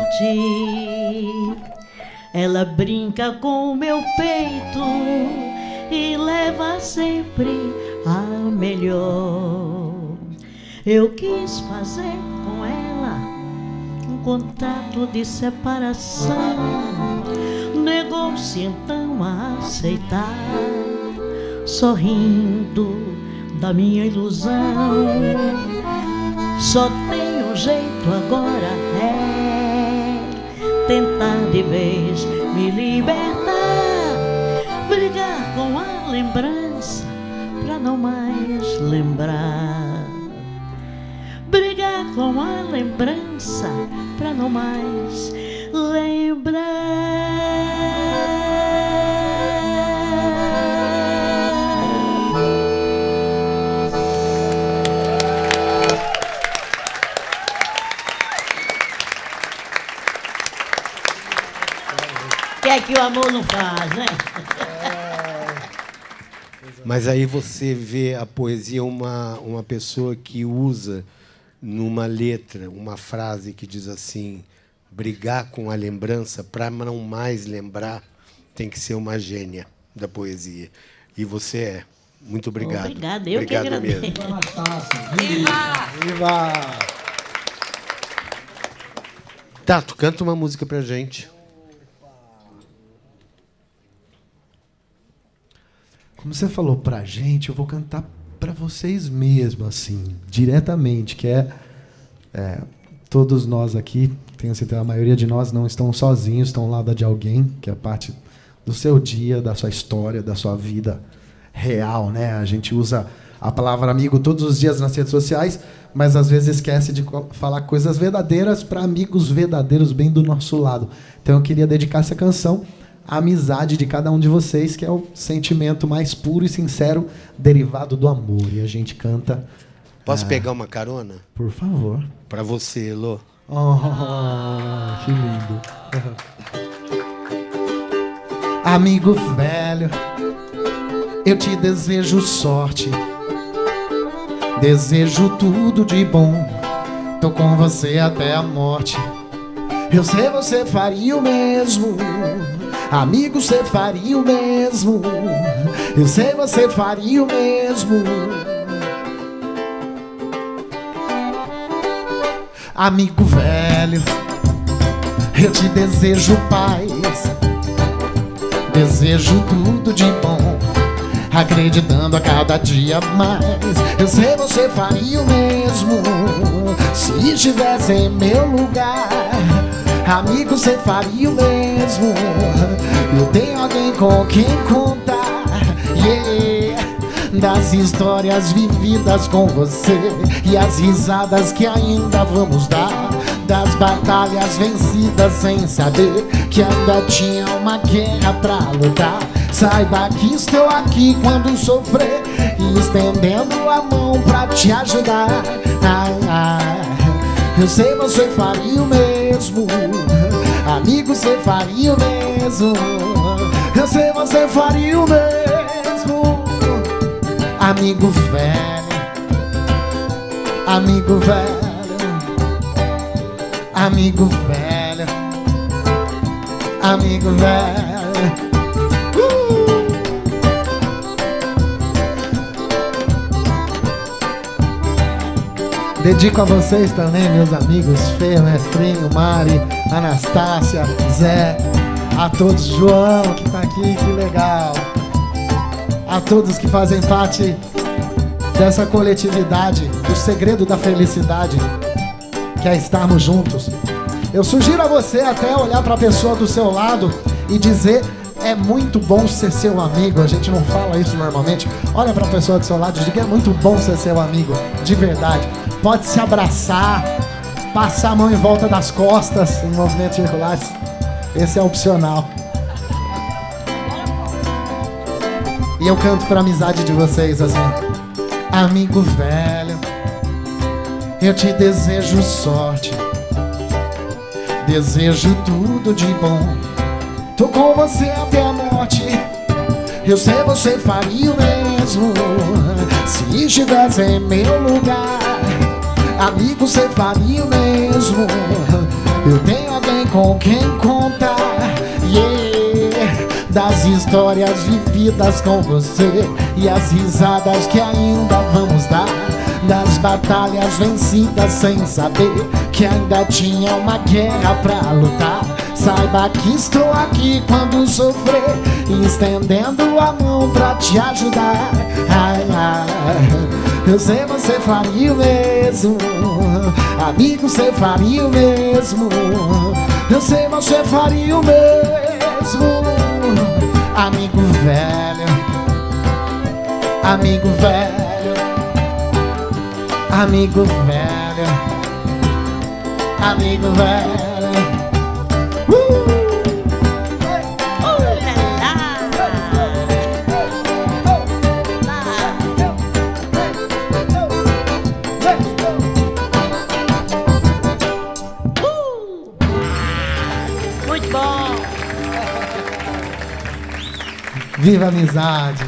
Ela brinca com o meu peito e leva sempre a melhor. Eu quis fazer com ela um contrato de separação. Negou-se então a aceitar, sorrindo da minha ilusão. Só tem um jeito agora, é tentar de vez me libertar, brigar com a lembrança pra não mais lembrar, brigar com a lembrança pra não mais lembrar. que o amor não faz, né? Mas aí você vê a poesia uma, uma pessoa que usa numa letra uma frase que diz assim: brigar com a lembrança para não mais lembrar tem que ser uma gênia da poesia. E você é. Muito obrigado. Obrigada, eu obrigado que agradeço. mesmo. Viva! Viva! Tato, canta uma música pra gente. Como você falou pra gente, eu vou cantar pra vocês mesmo, assim, diretamente, que é, é todos nós aqui, tenho certeza, a maioria de nós não estão sozinhos, estão ao lado de alguém, que é parte do seu dia, da sua história, da sua vida real, né? A gente usa a palavra amigo todos os dias nas redes sociais, mas às vezes esquece de falar coisas verdadeiras para amigos verdadeiros bem do nosso lado. Então eu queria dedicar essa canção à amizade de cada um de vocês, que é o sentimento mais puro e sincero derivado do amor. E a gente canta... Posso ah, pegar uma carona? Por favor. Para você, Elô. Oh, que lindo. Amigo velho, eu te desejo sorte, desejo tudo de bom, tô com você até a morte. Eu sei você faria o mesmo, amigo, você faria o mesmo. Eu sei você faria o mesmo. Amigo velho, eu te desejo paz, desejo tudo de bom, acreditando a cada dia mais. Eu sei você faria o mesmo, se estivesse em meu lugar. Amigo, você faria o mesmo, eu tenho alguém com quem contar, yeah. Das histórias vividas com você e as risadas que ainda vamos dar, das batalhas vencidas sem saber que ainda tinha uma guerra pra lutar. Saiba que estou aqui quando sofrer e estendendo a mão pra te ajudar. Ai, ai, eu sei você faria o mesmo, amigo, você faria o mesmo. Eu sei você faria o mesmo. Amigo velho, amigo velho, amigo velho, amigo velho. Uh! Dedico a vocês também, meus amigos Fê, Mestrinho, Mari, Anastácia, Zé, a todos, João que tá aqui, que legal. A todos que fazem parte dessa coletividade, o segredo da felicidade, que é estarmos juntos. Eu sugiro a você até olhar para a pessoa do seu lado e dizer: é muito bom ser seu amigo. A gente não fala isso normalmente. Olha para a pessoa do seu lado e diga: é muito bom ser seu amigo, de verdade. Pode se abraçar, passar a mão em volta das costas em movimentos circulares. Esse é opcional. E eu canto pra amizade de vocês assim: amigo velho, eu te desejo sorte, desejo tudo de bom, tô com você até a morte. Eu sei você faria o mesmo, se estivesse em meu lugar. Amigo, você faria o mesmo, eu tenho alguém com quem contar, yeah. Das histórias vividas com você e as risadas que ainda vamos dar, das batalhas vencidas sem saber que ainda tinha uma guerra pra lutar. Saiba que estou aqui quando sofrer e estendendo a mão pra te ajudar. Ai, ai, eu sei você faria o mesmo, amigo, você faria o mesmo. Eu sei você faria o mesmo. Amigo velho, amigo velho, amigo velho, amigo velho. Uh! Muito bom! Viva a amizade!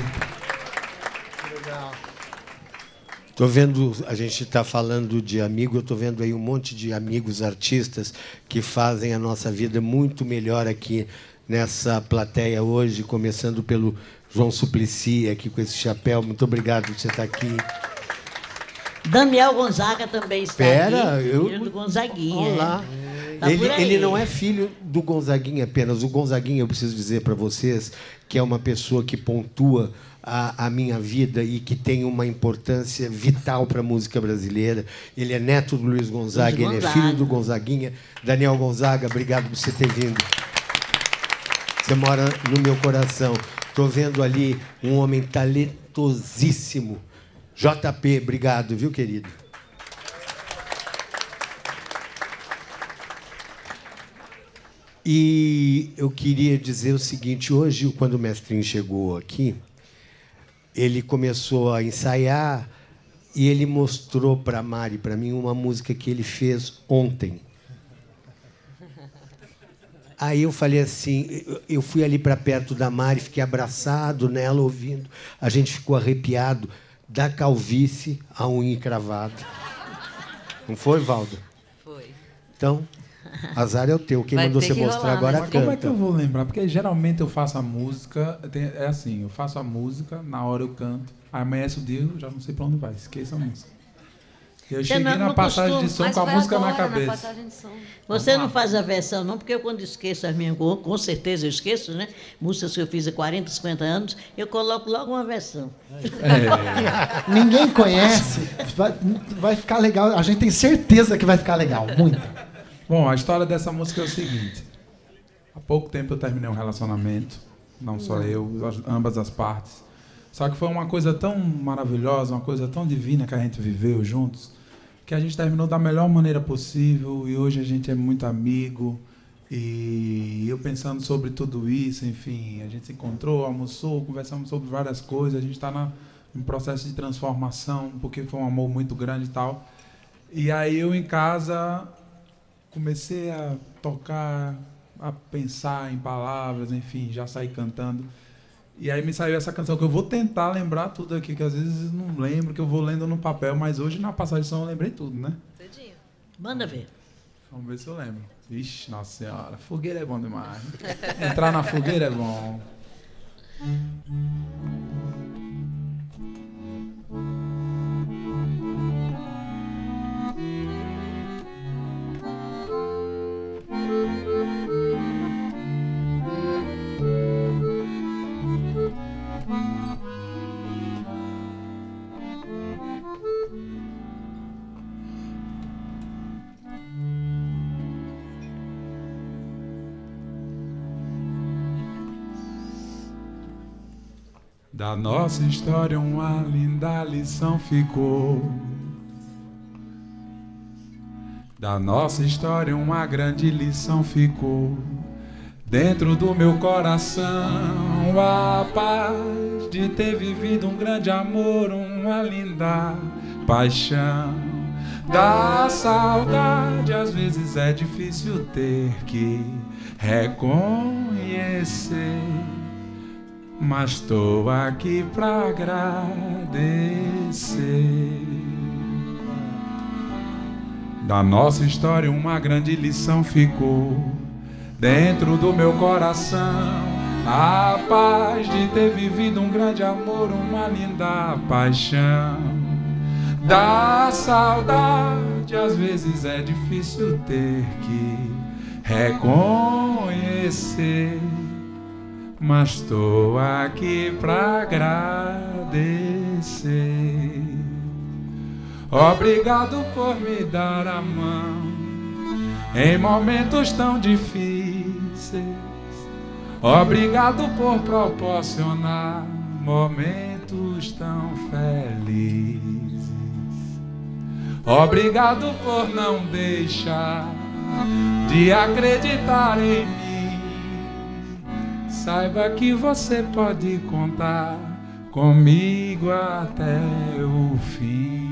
Estou vendo, a gente está falando de amigo, eu estou vendo aí um monte de amigos artistas que fazem a nossa vida muito melhor aqui nessa plateia hoje, começando pelo João Suplicy, aqui com esse chapéu. Muito obrigado por você estar aqui. Daniel Gonzaga também está Pera, aqui, eu... filho do Gonzaguinha. Olá. É. Tá ele, ele não é filho do Gonzaguinha apenas. O Gonzaguinha, eu preciso dizer para vocês, que é uma pessoa que pontua a, a minha vida e que tem uma importância vital para a música brasileira. Ele é neto do Luiz Gonzaga, Luiz ele Gonzaga. É filho do Gonzaguinha. Daniel Gonzaga, obrigado por você ter vindo. Você mora no meu coração. Estou vendo ali um homem talentosíssimo. J P, obrigado, viu, querido? E eu queria dizer o seguinte, hoje, quando o mestrinho chegou aqui, ele começou a ensaiar e ele mostrou para a Mari, para mim, uma música que ele fez ontem. Aí eu falei assim, eu fui ali para perto da Mari, fiquei abraçado nela, ouvindo. A gente ficou arrepiado da calvície à unha encravada. Não foi, Valdo? Foi. Então, azar é o teu. Quem Vai mandou ter você que mostrar rolar, agora né? Mas canta. como é que eu vou lembrar? Porque geralmente eu faço a música, tem- é assim, eu faço a música, na hora eu canto, aí amanhece o dia, eu já não sei para onde vai, esqueça a música. Eu Você cheguei não- na não passagem costuma- de som Mas com a foi música agora, na cabeça. passagem de som. Você não faz a versão, não, porque eu, quando esqueço as minhas, com com certeza eu esqueço, né? Músicas que eu fiz há quarenta, cinquenta anos, eu coloco logo uma versão. É, Ninguém conhece, vai, vai ficar legal. A gente tem certeza que vai ficar legal, muito. bom, a história dessa música é o seguinte. Há pouco tempo eu terminei um relacionamento, não só eu, as- ambas as partes. Só que foi uma coisa tão maravilhosa, uma coisa tão divina que a gente viveu juntos, que a gente terminou da melhor maneira possível e hoje a gente é muito amigo. E eu pensando sobre tudo isso, enfim, a gente se encontrou, almoçou, conversamos sobre várias coisas, a gente está em processo de transformação, porque foi um amor muito grande e tal. E aí eu em casa comecei a tocar, a pensar em palavras, enfim, já saí cantando. E aí me saiu essa canção que eu vou tentar lembrar tudo aqui, que às vezes eu não lembro, que eu vou lendo no papel, mas hoje na passagem de som eu lembrei tudo, né? Tudinho. Manda ver. Vamos ver se eu lembro. Vixe, nossa senhora, fogueira é bom demais. Entrar na fogueira é bom. Da nossa história uma linda lição ficou. Da nossa história uma grande lição ficou. Dentro do meu coração a paz de ter vivido um grande amor, uma linda paixão. Da saudade às vezes é difícil ter que reconhecer, mas tô aqui pra agradecer. Da nossa história uma grande lição ficou. Dentro do meu coração a paz de ter vivido um grande amor, uma linda paixão. Da saudade às vezes é difícil ter que reconhecer, mas tô aqui pra agradecer. Obrigado por me dar a mão em momentos tão difíceis. Obrigado por proporcionar momentos tão felizes. Obrigado por não deixar de acreditar em mim. Saiba que você pode contar comigo até o fim.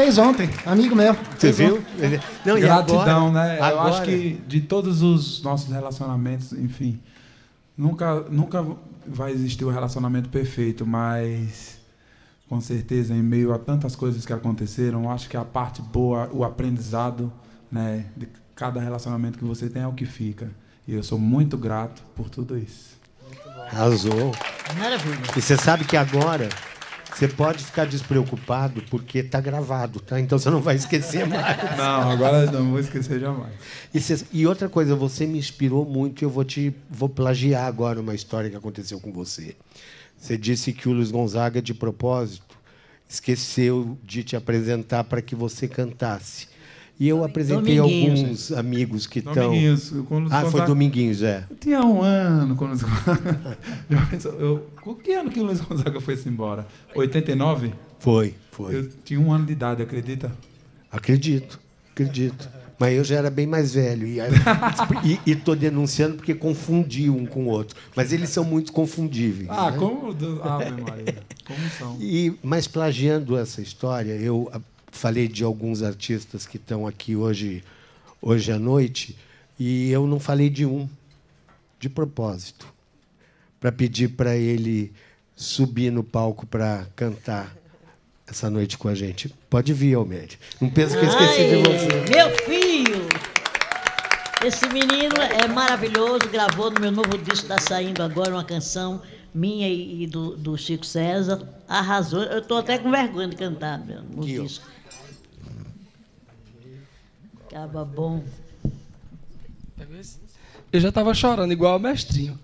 fez ontem, amigo meu. Você viu? Ele... Não, Gratidão, e agora, né? Agora... Eu acho que de todos os nossos relacionamentos, enfim, nunca, nunca vai existir o relacionamento perfeito, mas com certeza, em meio a tantas coisas que aconteceram, eu acho que a parte boa, o aprendizado, né, de cada relacionamento que você tem é o que fica. E eu sou muito grato por tudo isso. Arrasou. Maravilha. E você sabe que agora você pode ficar despreocupado porque está gravado, tá? Então você não vai esquecer mais. Não, agora não vou esquecer jamais. E, você, e outra coisa, você me inspirou muito e eu vou te vou plagiar agora uma história que aconteceu com você. Você disse que o Luiz Gonzaga, de propósito, esqueceu de te apresentar para que você cantasse. E eu apresentei alguns amigos que estão... Dominguinhos. Ah, foi Gonzaga... Dominguinhos, é. Eu tinha um ano quando... Já pensou, eu... Que ano que o Luiz Gonzaga foi-se embora? oitenta e nove? Foi, foi. Eu tinha um ano de idade, acredita? Acredito, acredito. Mas eu já era bem mais velho. E estou denunciando porque confundi um com o outro. Mas eles são muito confundíveis. Ah, né? como... Ave Maria. Como são? E, mas plagiando essa história, eu falei de alguns artistas que estão aqui hoje, hoje à noite, e eu não falei de um, de propósito, para pedir para ele subir no palco para cantar essa noite com a gente. Pode vir, Almédia. Não pensa que eu esqueci Ai, de você. Meu filho! Esse menino é maravilhoso, gravou no meu novo disco, está saindo agora uma canção minha e, e do, do Chico César. Arrasou. Eu estou até com vergonha de cantar meu, no Aqui, disco. Acaba bom. Eu já estava chorando, igual o mestrinho.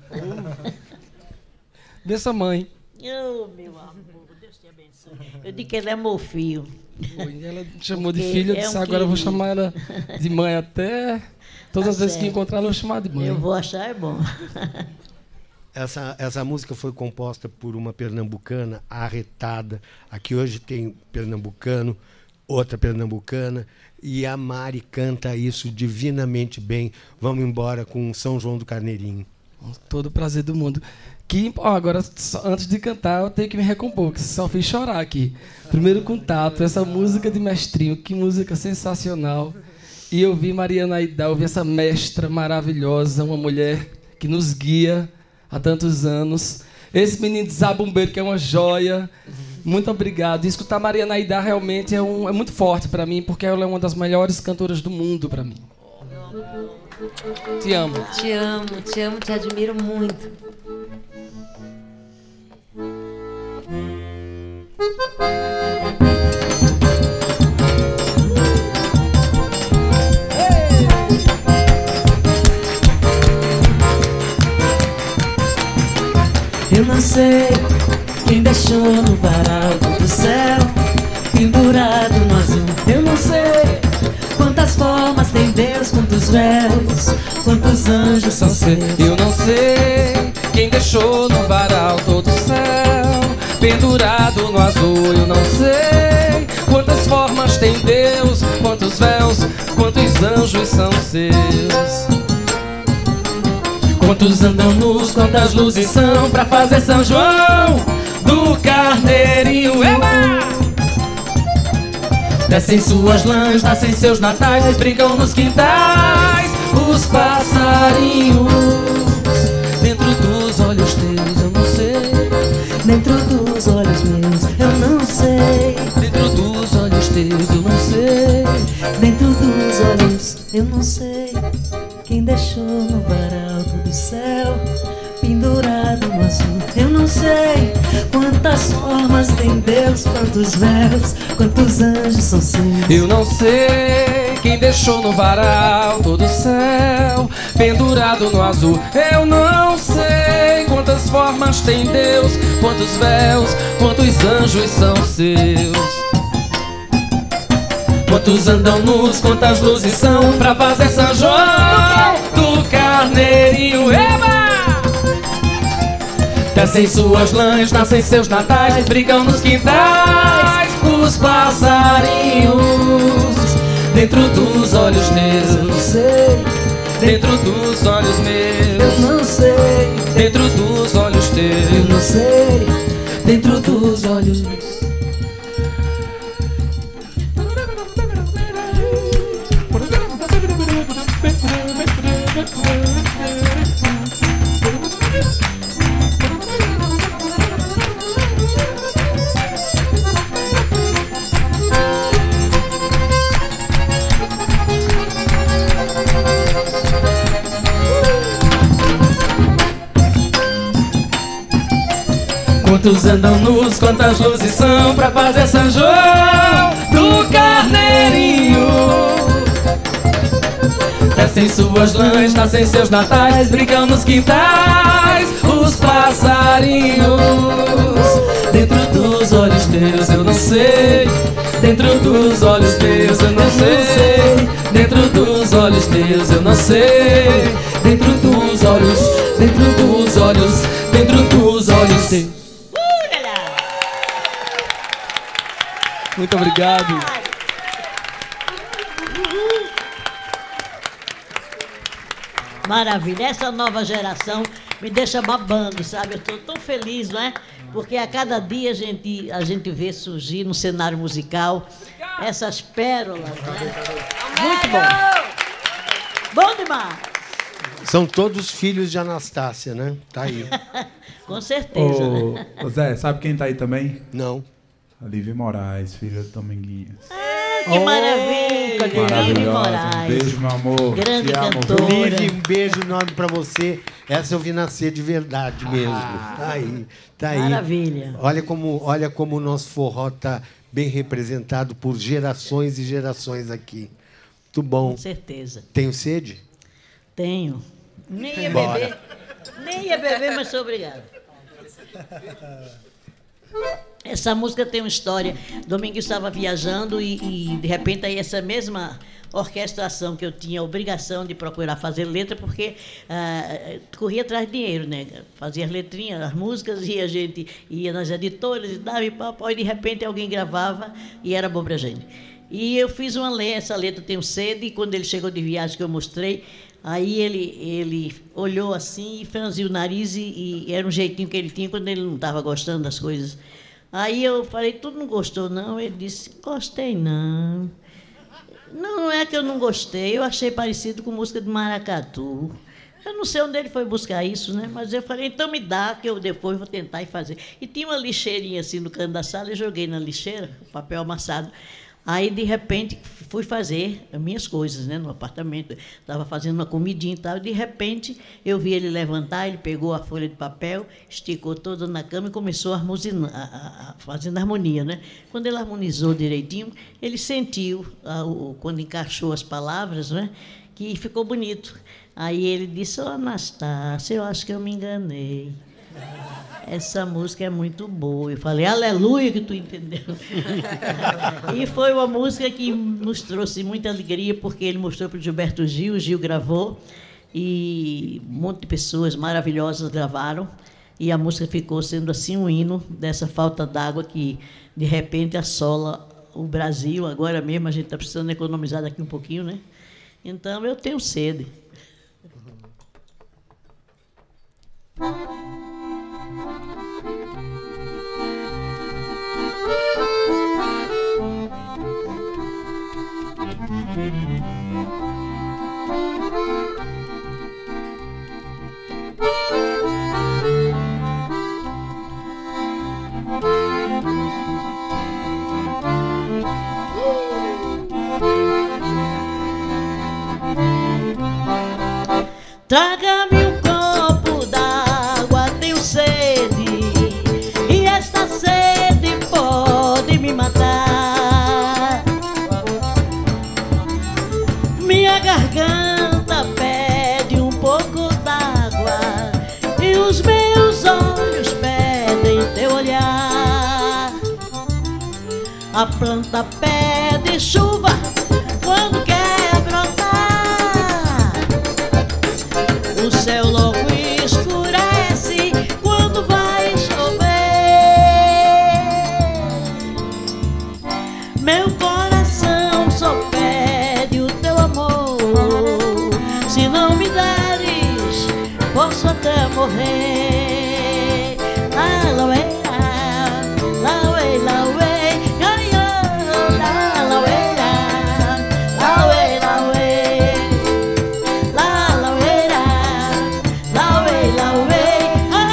Dessa mãe. Oh, meu amor, Deus te abençoe. Eu digo que ele é meu filho. Foi, ela chamou Porque de filha, eu é disse, um agora eu vou querido. chamar ela de mãe até... Todas Tá as vezes certo. que encontrar ela, eu vou chamar de mãe. Eu vou achar é bom. Essa, essa música foi composta por uma pernambucana arretada. Aqui hoje tem pernambucano, outra pernambucana, e a Mari canta isso divinamente bem. Vamos embora com São João do Carneirinho. Todo o prazer do mundo. Que, ó, agora, só- antes de cantar, eu tenho que me recompor, porque só fiz chorar aqui. Primeiro contato, essa música de mestrinho, que música sensacional. E eu vi Mariana Aidar, eu vi essa mestra maravilhosa, uma mulher que nos guia há tantos anos. Esse menino de Zabumbeiro, que é uma joia. Muito obrigado. E escutar Mariana Aidar realmente é, um, é muito forte para mim, porque ela é uma das melhores cantoras do mundo para mim. Te amo. Te amo, te amo, te admiro muito. Eu não sei quem deixou no varal do céu, pendurado no azul. Eu não sei quantas formas tem Deus, quantos véus, quantos anjos são seus. Eu não sei quem deixou no varal todo o céu, pendurado no azul. Eu não sei quantas formas tem Deus, quantos véus, quantos anjos são seus. Quantos andam nus, quantas luzes são pra fazer São João do Carneirinho. Eba! Descem suas lãs, nascem seus natais, brincam nos quintais os passarinhos. Dentro dos olhos teus eu não sei, Dentro dos olhos meus eu não sei, dentro dos olhos teus eu não sei. dentro dos olhos eu não sei quem deixou no varal do céu, pendurado no azul. Eu não sei quantas formas tem Deus, quantos véus, quantos anjos são seus. Eu não sei quem deixou no varal todo o céu, pendurado no azul. Eu não sei quantas formas tem Deus, quantos véus, quantos anjos são seus. Quantos andam nus, quantas luzes são pra fazer São João do Carneirinho. Eba! Descem suas lãs, nascem seus natais, brincam nos quintais os passarinhos. Dentro dos olhos teus eu não sei, dentro dos olhos meus Eu não sei, dentro dos olhos eu teus. não sei, dentro dos olhos. Quantos andam nus, quantas luzes são pra fazer São João do Carneirinho. Descem suas lãs, nascem seus natais, brincam nos quintais os passarinhos. Dentro dos olhos teus eu não sei, dentro dos olhos teus eu não sei, dentro dos olhos teus eu não sei, dentro dos olhos, dentro dos olhos, dentro dos olhos teus. Muito obrigado. Maravilha, essa nova geração me deixa babando, sabe? Eu estou tão feliz, não é? Porque a cada dia a gente, a gente vê surgir no cenário musical essas pérolas, né? Muito bom. Bom demais. São todos filhos de Anastácia, né? Tá aí. Com certeza, Ô, né? ô Zé, sabe quem tá aí também? Não. A Lívia Moraes, filha do Dominguinhos. Ah, que maravilha, Lívia Maravilhosa. Moraes. Um beijo, meu amor. Grande Te amo, cantora. viu? Lívia, um beijo enorme pra você. Essa eu vi nascer de verdade mesmo. Tá aí, tá aí. Maravilha. Olha como, olha como o nosso forró tá bem representado por gerações e gerações aqui. Muito bom. Com certeza. Tenho sede? Tenho. Nem ia Bora. beber, nem ia beber, mas sou obrigado. Essa música tem uma história. Dominguinhos estava viajando e, e, de repente, aí essa mesma orquestração que eu tinha a obrigação de procurar fazer letra, porque ah, corria atrás de dinheiro, né? Fazia as letrinhas, as músicas, e a gente ia nas editoras e dava e papo, e de repente alguém gravava e era bom pra gente. E eu fiz uma letra, essa letra Tenho Sede, e quando ele chegou de viagem que eu mostrei, aí ele, ele olhou assim e franziu o nariz, e, e era um jeitinho que ele tinha quando ele não estava gostando das coisas. Aí eu falei, tu não gostou, não? Ele disse, gostei, não. Não, não é que eu não gostei, eu achei parecido com música de maracatu. Eu não sei onde ele foi buscar isso, né? Mas eu falei, então me dá, que eu depois vou tentar e fazer. E tinha uma lixeirinha assim no canto da sala, eu joguei na lixeira, papel amassado. Aí, de repente, fui fazer as minhas coisas, né, no apartamento. Estava fazendo uma comidinha e tal. E, de repente, eu vi ele levantar, ele pegou a folha de papel, esticou toda na cama e começou a, harmonizar, a, a, a fazendo harmonia, né? Quando ele harmonizou direitinho, ele sentiu, a, o, quando encaixou as palavras, né, que ficou bonito. Aí ele disse, ô, Anastácia, eu acho que eu me enganei. Essa música é muito boa. Eu falei, aleluia, que tu entendeu. E foi uma música que nos trouxe muita alegria, porque ele mostrou para o Gilberto Gil, o Gil gravou, e um monte de pessoas maravilhosas gravaram, e a música ficou sendo assim um hino dessa falta d'água que, de repente, assola o Brasil. Agora mesmo a gente está precisando economizar daqui um pouquinho, né? Então, eu tenho sede. Traga-me um copo d'água, tenho sede, e esta sede pode me matar. Minha garganta pede um pouco d'água, e os meus olhos pedem teu olhar. A planta pede chuva quando quer brotar. O céu logo escurece quando vai chover. Meu coração só pede o teu amor. Se não me deres, posso até morrer. La la way, la way, la way, yo yo, la la way, la way, la way, la la way, la way, la way,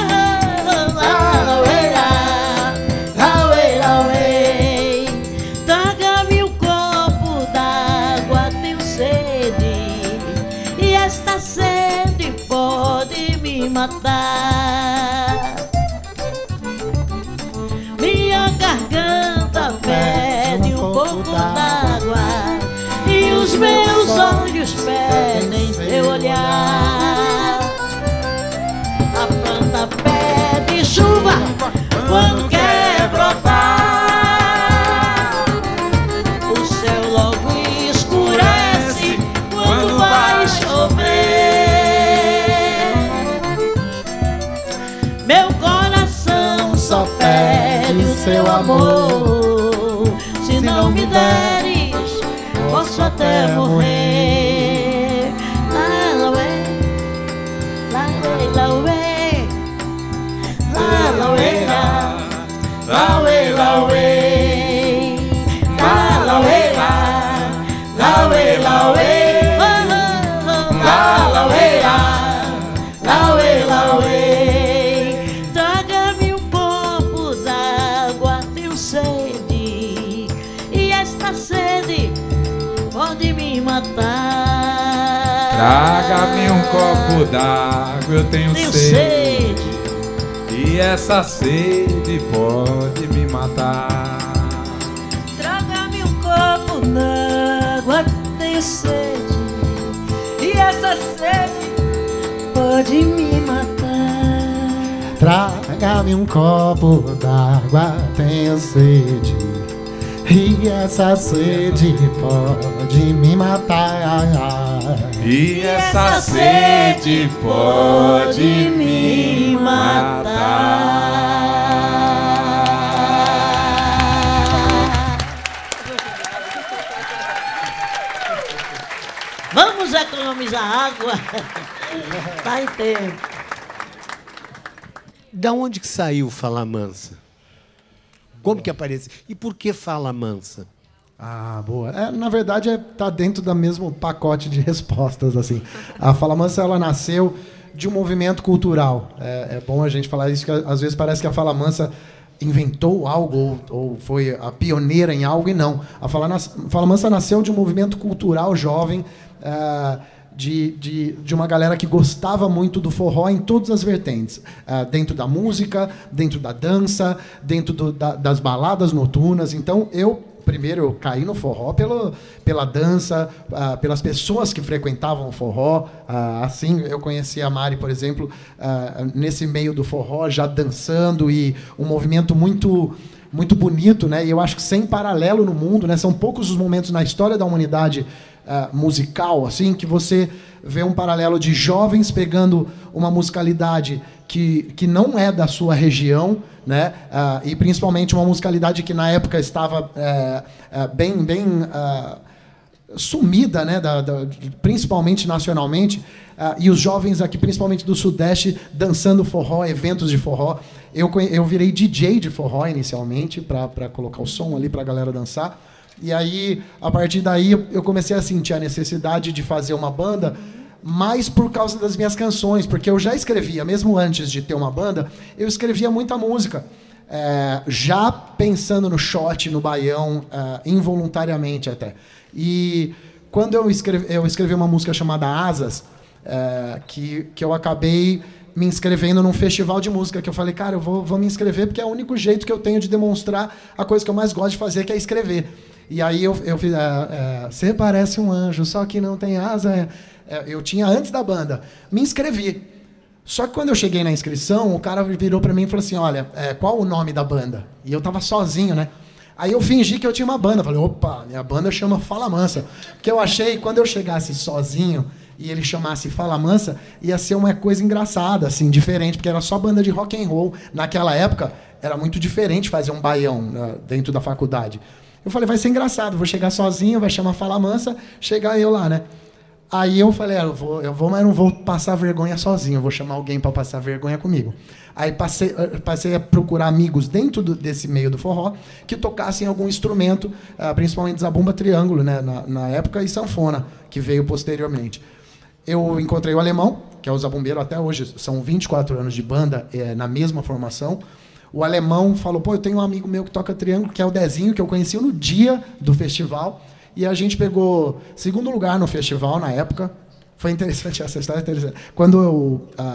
la way, la way, la way. Traga-me um copo d'água, tenho sede, e esta sede pode me matar. desperta em teu olhar. A planta pede chuva quando quer brotar. O céu logo escurece quando vai chover. Meu coração só pede o seu amor. Se não me deres, posso até morrer. La la ué, la ué, la ué, la la ué, la ué, la ué, la la ué, la ué, la ué, la la ué, la ué, la ué. Traga-me um copo d'água, tenho sede, e esta sede pode me matar. Traga-me um copo d'água, eu tenho, Tenho sede, sede. e essa sede pode me matar. Traga-me um copo d'água, tenho sede, e essa sede pode me matar. Traga-me um copo d'água, tenho sede, e essa sede pode me matar. E essa sede pode me matar. Vamos economizar água. Tá em tempo. Da onde que saiu Fala Mansa? Como que apareceu? E por que Fala Mansa? Ah, boa. É, na verdade, é, tá dentro do mesmo pacote de respostas, assim. A Fala Mansa, ela nasceu de um movimento cultural. É, é bom a gente falar isso, que às vezes parece que a Fala Mansa inventou algo ou, ou foi a pioneira em algo, e não. A Fala, Nas- Fala Mansa nasceu de um movimento cultural jovem, é, de, de, de uma galera que gostava muito do forró em todas as vertentes. É, dentro da música, dentro da dança, dentro do, da, das baladas noturnas. Então, eu... Primeiro, eu caí no forró pelo, pela dança, uh, pelas pessoas que frequentavam o forró. Uh, assim, eu conheci a Mari, por exemplo, uh, nesse meio do forró, já dançando, e um movimento muito, muito bonito, né? E eu acho que sem paralelo no mundo, né? São poucos os momentos na história da humanidade uh, musical, assim, que você vê um paralelo de jovens pegando uma musicalidade que, que não é da sua região, né? Uh, e principalmente uma musicalidade que na época estava uh, uh, bem, bem uh, sumida, né? da, da, principalmente nacionalmente, uh, e os jovens aqui, principalmente do Sudeste, dançando forró, eventos de forró. Eu, eu virei D J de forró inicialmente, para colocar o som ali para a galera dançar. E aí, a partir daí, eu comecei a sentir a necessidade de fazer uma banda, mais por causa das minhas canções, porque eu já escrevia, mesmo antes de ter uma banda, eu escrevia muita música, é, já pensando no shot, no baião, é, involuntariamente até. E quando eu escrevi, eu escrevi uma música chamada Asas, é, que, que eu acabei me inscrevendo num festival de música, que eu falei, cara, eu vou, vou me inscrever porque é o único jeito que eu tenho de demonstrar a coisa que eu mais gosto de fazer, que é escrever. E aí eu, eu fiz, é, é, você parece um anjo, só que não tem asa. É, é, eu tinha antes da banda, me inscrevi. Só que quando eu cheguei na inscrição, o cara virou para mim e falou assim, olha, é, qual o nome da banda? E eu tava sozinho, né? Aí eu fingi que eu tinha uma banda. Falei, opa, minha banda chama Fala Mansa. Porque eu achei, quando eu chegasse sozinho e ele chamasse Fala Mansa, ia ser uma coisa engraçada, assim, diferente, porque era só banda de rock and roll. Naquela época, era muito diferente fazer um baião, né, dentro da faculdade. Eu falei, vai ser engraçado, vou chegar sozinho, vai chamar Fala Mansa, chegar eu lá, né? Aí eu falei, ah, eu vou, eu vou, mas eu não vou passar vergonha sozinho, eu vou chamar alguém para passar vergonha comigo. Aí passei, passei a procurar amigos dentro do, desse meio do forró que tocassem algum instrumento, uh, principalmente zabumba triângulo, né, na, na época, e sanfona, que veio posteriormente. Eu encontrei o Alemão, que é o zabumbeiro até hoje, são vinte e quatro anos de banda, é, na mesma formação. O Alemão falou, pô, eu tenho um amigo meu que toca triângulo, que é o Dezinho, que eu conheci no dia do festival. E a gente pegou segundo lugar no festival na época. Foi interessante essa história. Interessante. Quando eu, uh,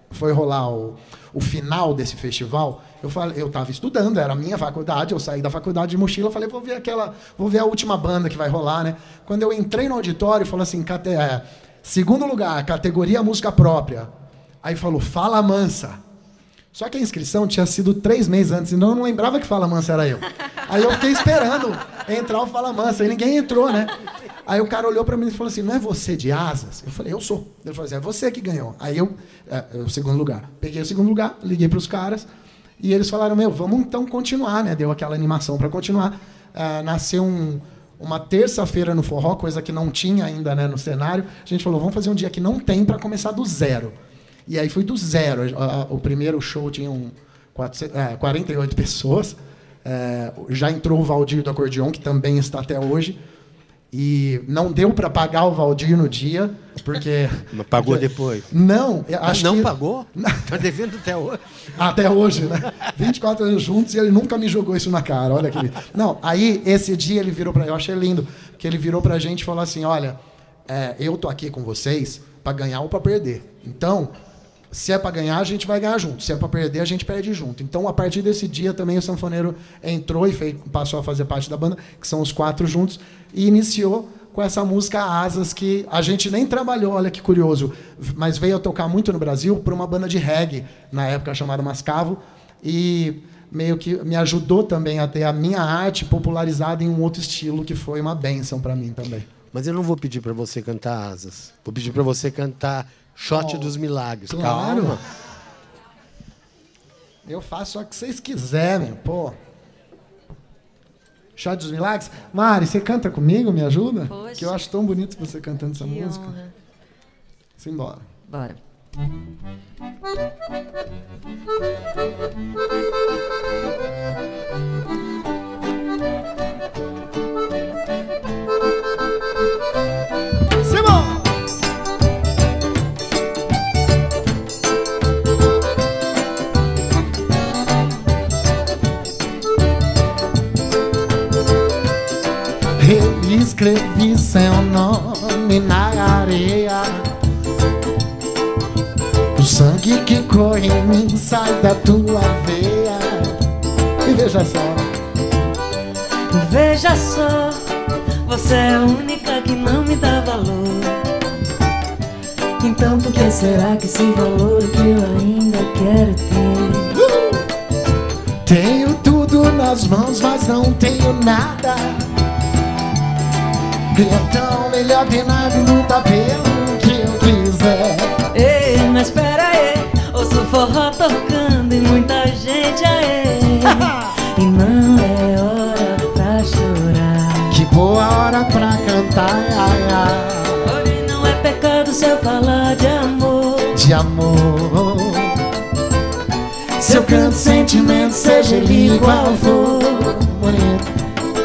foi rolar o, o final desse festival, eu falei, eu estava estudando, era a minha faculdade, eu saí da faculdade de mochila, falei, vou ver aquela, vou ver a última banda que vai rolar, né? Quando eu entrei no auditório, falou assim, cate, é, segundo lugar, categoria música própria. Aí falou, Fala Mansa. Só que a inscrição tinha sido três meses antes, então eu não lembrava que Fala Mansa era eu. Aí eu fiquei esperando entrar o Fala Mansa, e ninguém entrou, né? Aí o cara olhou pra mim e falou assim, não é você de Asas? Eu falei, eu sou. Ele falou assim, é você que ganhou. Aí eu, é, o segundo lugar. Peguei o segundo lugar, liguei pros caras, e eles falaram, meu, vamos então continuar, né? Deu aquela animação para continuar. Uh, nasceu um, uma terça-feira no forró, coisa que não tinha ainda, né, no cenário. A gente falou, vamos fazer um dia que não tem para começar do zero. E aí foi do zero. Uh, o primeiro show tinha um, quatrocentos, uh, quarenta e oito pessoas. Uh, já entrou o Valdir do acordeon, que também está até hoje. E não deu para pagar o Valdir no dia, porque... Mas pagou porque... depois? Não. Acho não que... pagou? Está devendo até hoje. Até hoje, né? vinte e quatro anos juntos e ele nunca me jogou isso na cara. Olha que lindo. Não, aí, esse dia ele virou para... Eu achei lindo, que ele virou para a gente e falou assim, olha, é, eu tô aqui com vocês para ganhar ou para perder. Então, se é para ganhar, a gente vai ganhar junto. Se é para perder, a gente perde junto. Então, a partir desse dia, também o sanfoneiro entrou e fez, passou a fazer parte da banda, que são os quatro juntos, e iniciou com essa música Asas, que a gente nem trabalhou, olha que curioso, mas veio a tocar muito no Brasil por uma banda de reggae, na época chamada Mascavo, e meio que me ajudou também a ter a minha arte popularizada em um outro estilo, que foi uma bênção para mim também. Mas eu não vou pedir para você cantar Asas. Vou pedir para você cantar Shot oh, dos Milagres. Claro. Calma. Eu faço só o que vocês quiserem, pô. Shot dos Milagres? Mari, você canta comigo? Me ajuda? Poxa. Que eu acho tão bonito você cantando essa Que música. honra. Simbora. Bora. Simão! Eu escrevi seu nome na areia. O sangue que corre em mim sai da tua veia. E veja só, veja só, você é a única que não me dá valor. Então por que será que esse valor que eu ainda quero ter? Tenho tudo nas mãos, mas não tenho nada. Então melhor ter nada e lutar pelo que eu quiser. Ei, mas espera aí, ouço forró tocando e muita gente aí. E não é hora pra chorar. Que boa hora pra cantar, ai, ai. Porém não é pecado se eu falar de amor. De amor. Se eu canto sentimento, seja ele igual for. Bonito.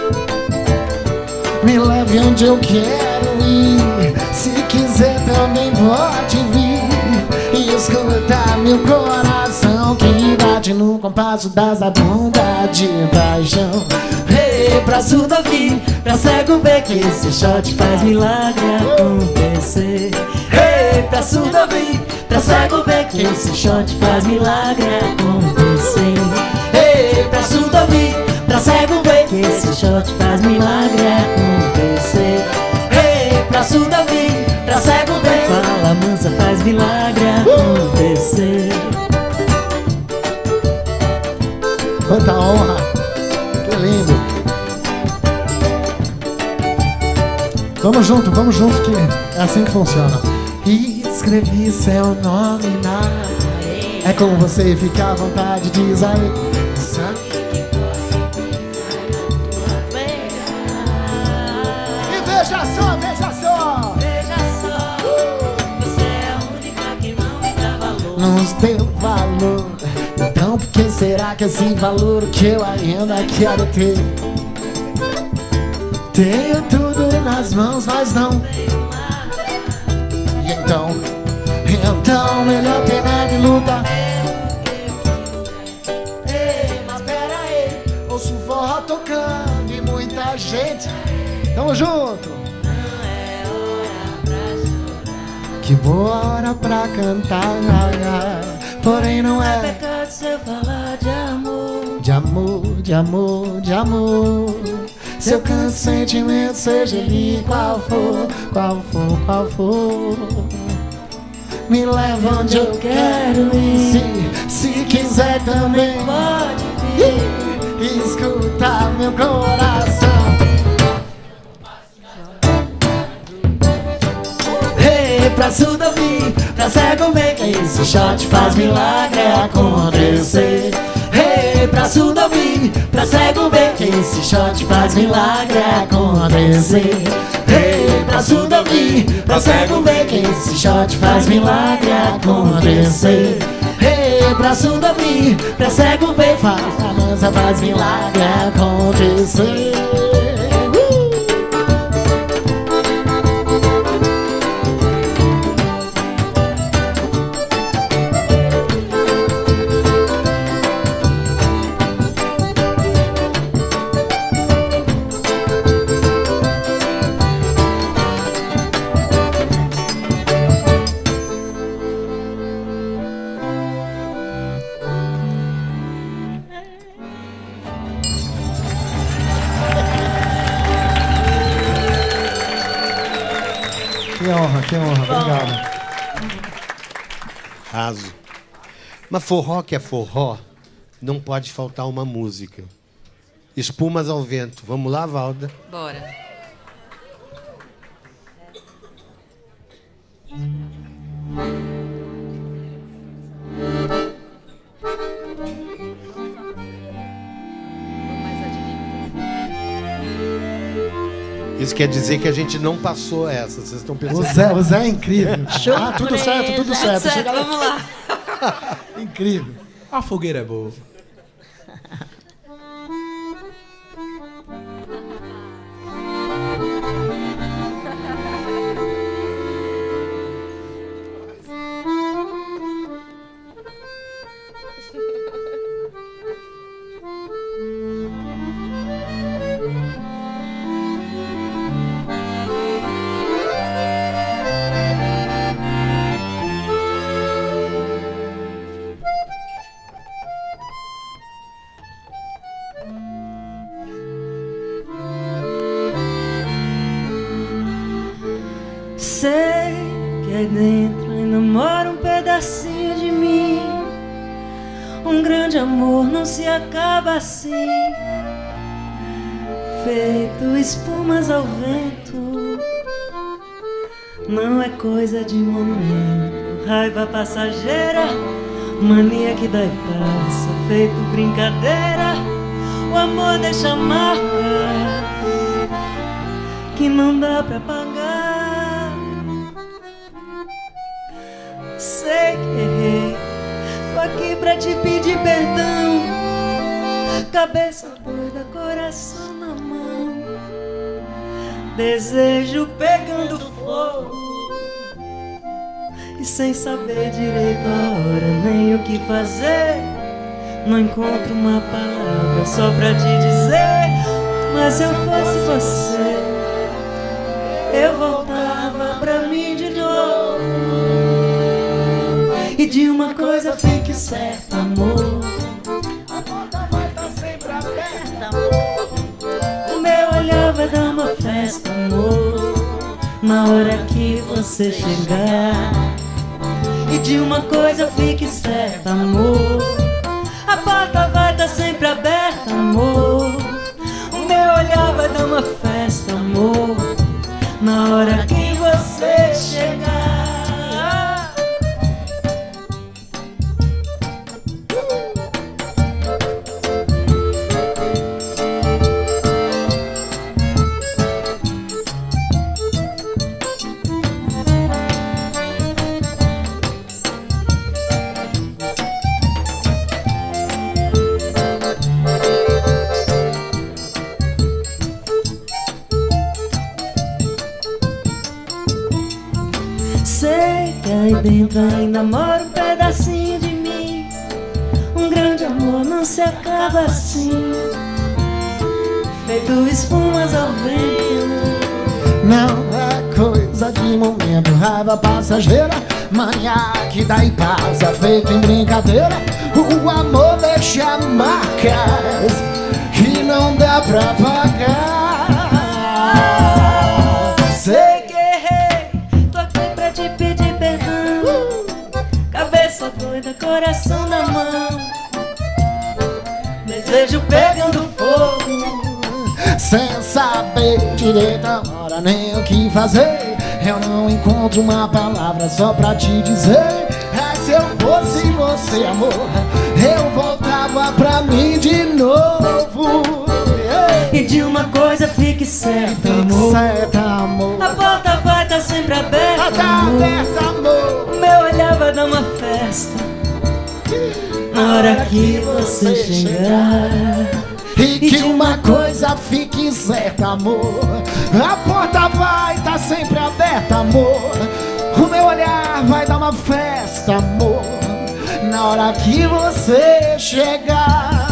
Me leve onde eu quero ir. Se quiser também pode vir e escutar meu coração que bate no compasso das abundas de paixão. Hey, pra surdo ouvir, pra cego ver que esse shot faz milagre acontecer. Hey, pra surdo ouvir, pra cego ver que esse shot faz milagre acontecer. Hey, pra surdo ouvir, pra cego ver que esse shot faz milagre acontecer. Hey, pra surdo ouvir, pra cego ver, Fala Mansa faz milagre acontecer. Quanta honra, que lindo. Vamos junto, vamos junto, que é assim que funciona. E escrevi seu nome na areia. É como você fica à vontade, diz aí. E veja só, veja só. Veja só, você é a única que não me dá valor. Nos deu valor. Então por que será que esse valor que eu ainda quero ter? Tenho tudo nas mãos, mas não tenho nada. E então, então melhor ter nada e lutar. Ei, mas pera aí, ouço forró tocando e muita gente. Tamo junto. Não é hora pra chorar. que boa hora pra cantar. Porém não é pecado se eu falar de amor. De amor, de amor, de amor. Se eu canto sentimento, seja ele qual for, qual for, qual for. Me leva onde eu quero ir. Se, se quiser também pode vir. Escutar meu coração. Hey, pra surdo ouvir, pra cego ver que esse shot faz milagre acontecer. Hey, pra surdo ouvir, pra cego ver que esse shot faz milagre acontecer. Hey, pra surdo ouvir, pra cego ver que esse shot faz milagre acontecer. Hey, pra surdo ouvir, pra cego ver, faz a dança, faz milagre acontecer. Que honra, que honra. Obrigado. Raso. Mas forró que é forró, não pode faltar uma música. Espumas ao vento. Vamos lá, Valda? Bora. Isso quer dizer que a gente não passou essa. Vocês estão pensando? O Zé, o Zé é incrível. Ah, tudo certo, tudo certo. Certo, Chega lá. vamos lá. Incrível. A fogueira é boa. Sei que aí dentro ainda mora um pedacinho de mim. Um grande amor não se acaba assim, feito espumas ao vento. Não é coisa de momento, raiva passageira, mania que dá e passa, feito brincadeira. O amor deixa marca que não dá pra pagar. Sei que errei, tô aqui pra te pedir perdão. Cabeça doida, coração na mão, desejo pegando fogo e sem saber direito a hora nem o que fazer. Não encontro uma palavra só pra te dizer, mas se eu fosse você, eu voltava pra mim de novo. E de uma coisa fique certa, amor, a porta vai estar sempre aberta, amor. O meu olhar vai dar uma festa, amor, na hora que você chegar. E de uma coisa fique certa, amor, a porta vai estar sempre aberta, amor. O meu olhar vai dar uma festa, amor, na hora que você chegar. Sei que aí dentro ainda mora um pedacinho de mim. Um grande amor não se acaba assim, feito espumas ao vento. Não é coisa tristeza de momento, raiva passageira, mania que dá e passa, feito em brincadeira. O amor deixa marcas que não dá pra pagar. Sei que errei, tô aqui pra te pedir perdão. Cabeça doida, coração na mão, desejo pegando fogo, sem saber direito a hora nem o que fazer. Eu não encontro uma palavra só pra te dizer. É, se eu fosse você, amor, eu voltava pra mim de novo. Yeah. E de uma coisa fique certa, Fique amor, certa, amor. a porta vai estar sempre aberta, Tá amor. aberta, amor. O meu olhar vai dar uma festa na hora que você chegar. E que uma coisa fique certa, amor, a porta vai estar sempre aberta, amor. O meu olhar vai dar uma festa, amor, na hora que você chegar.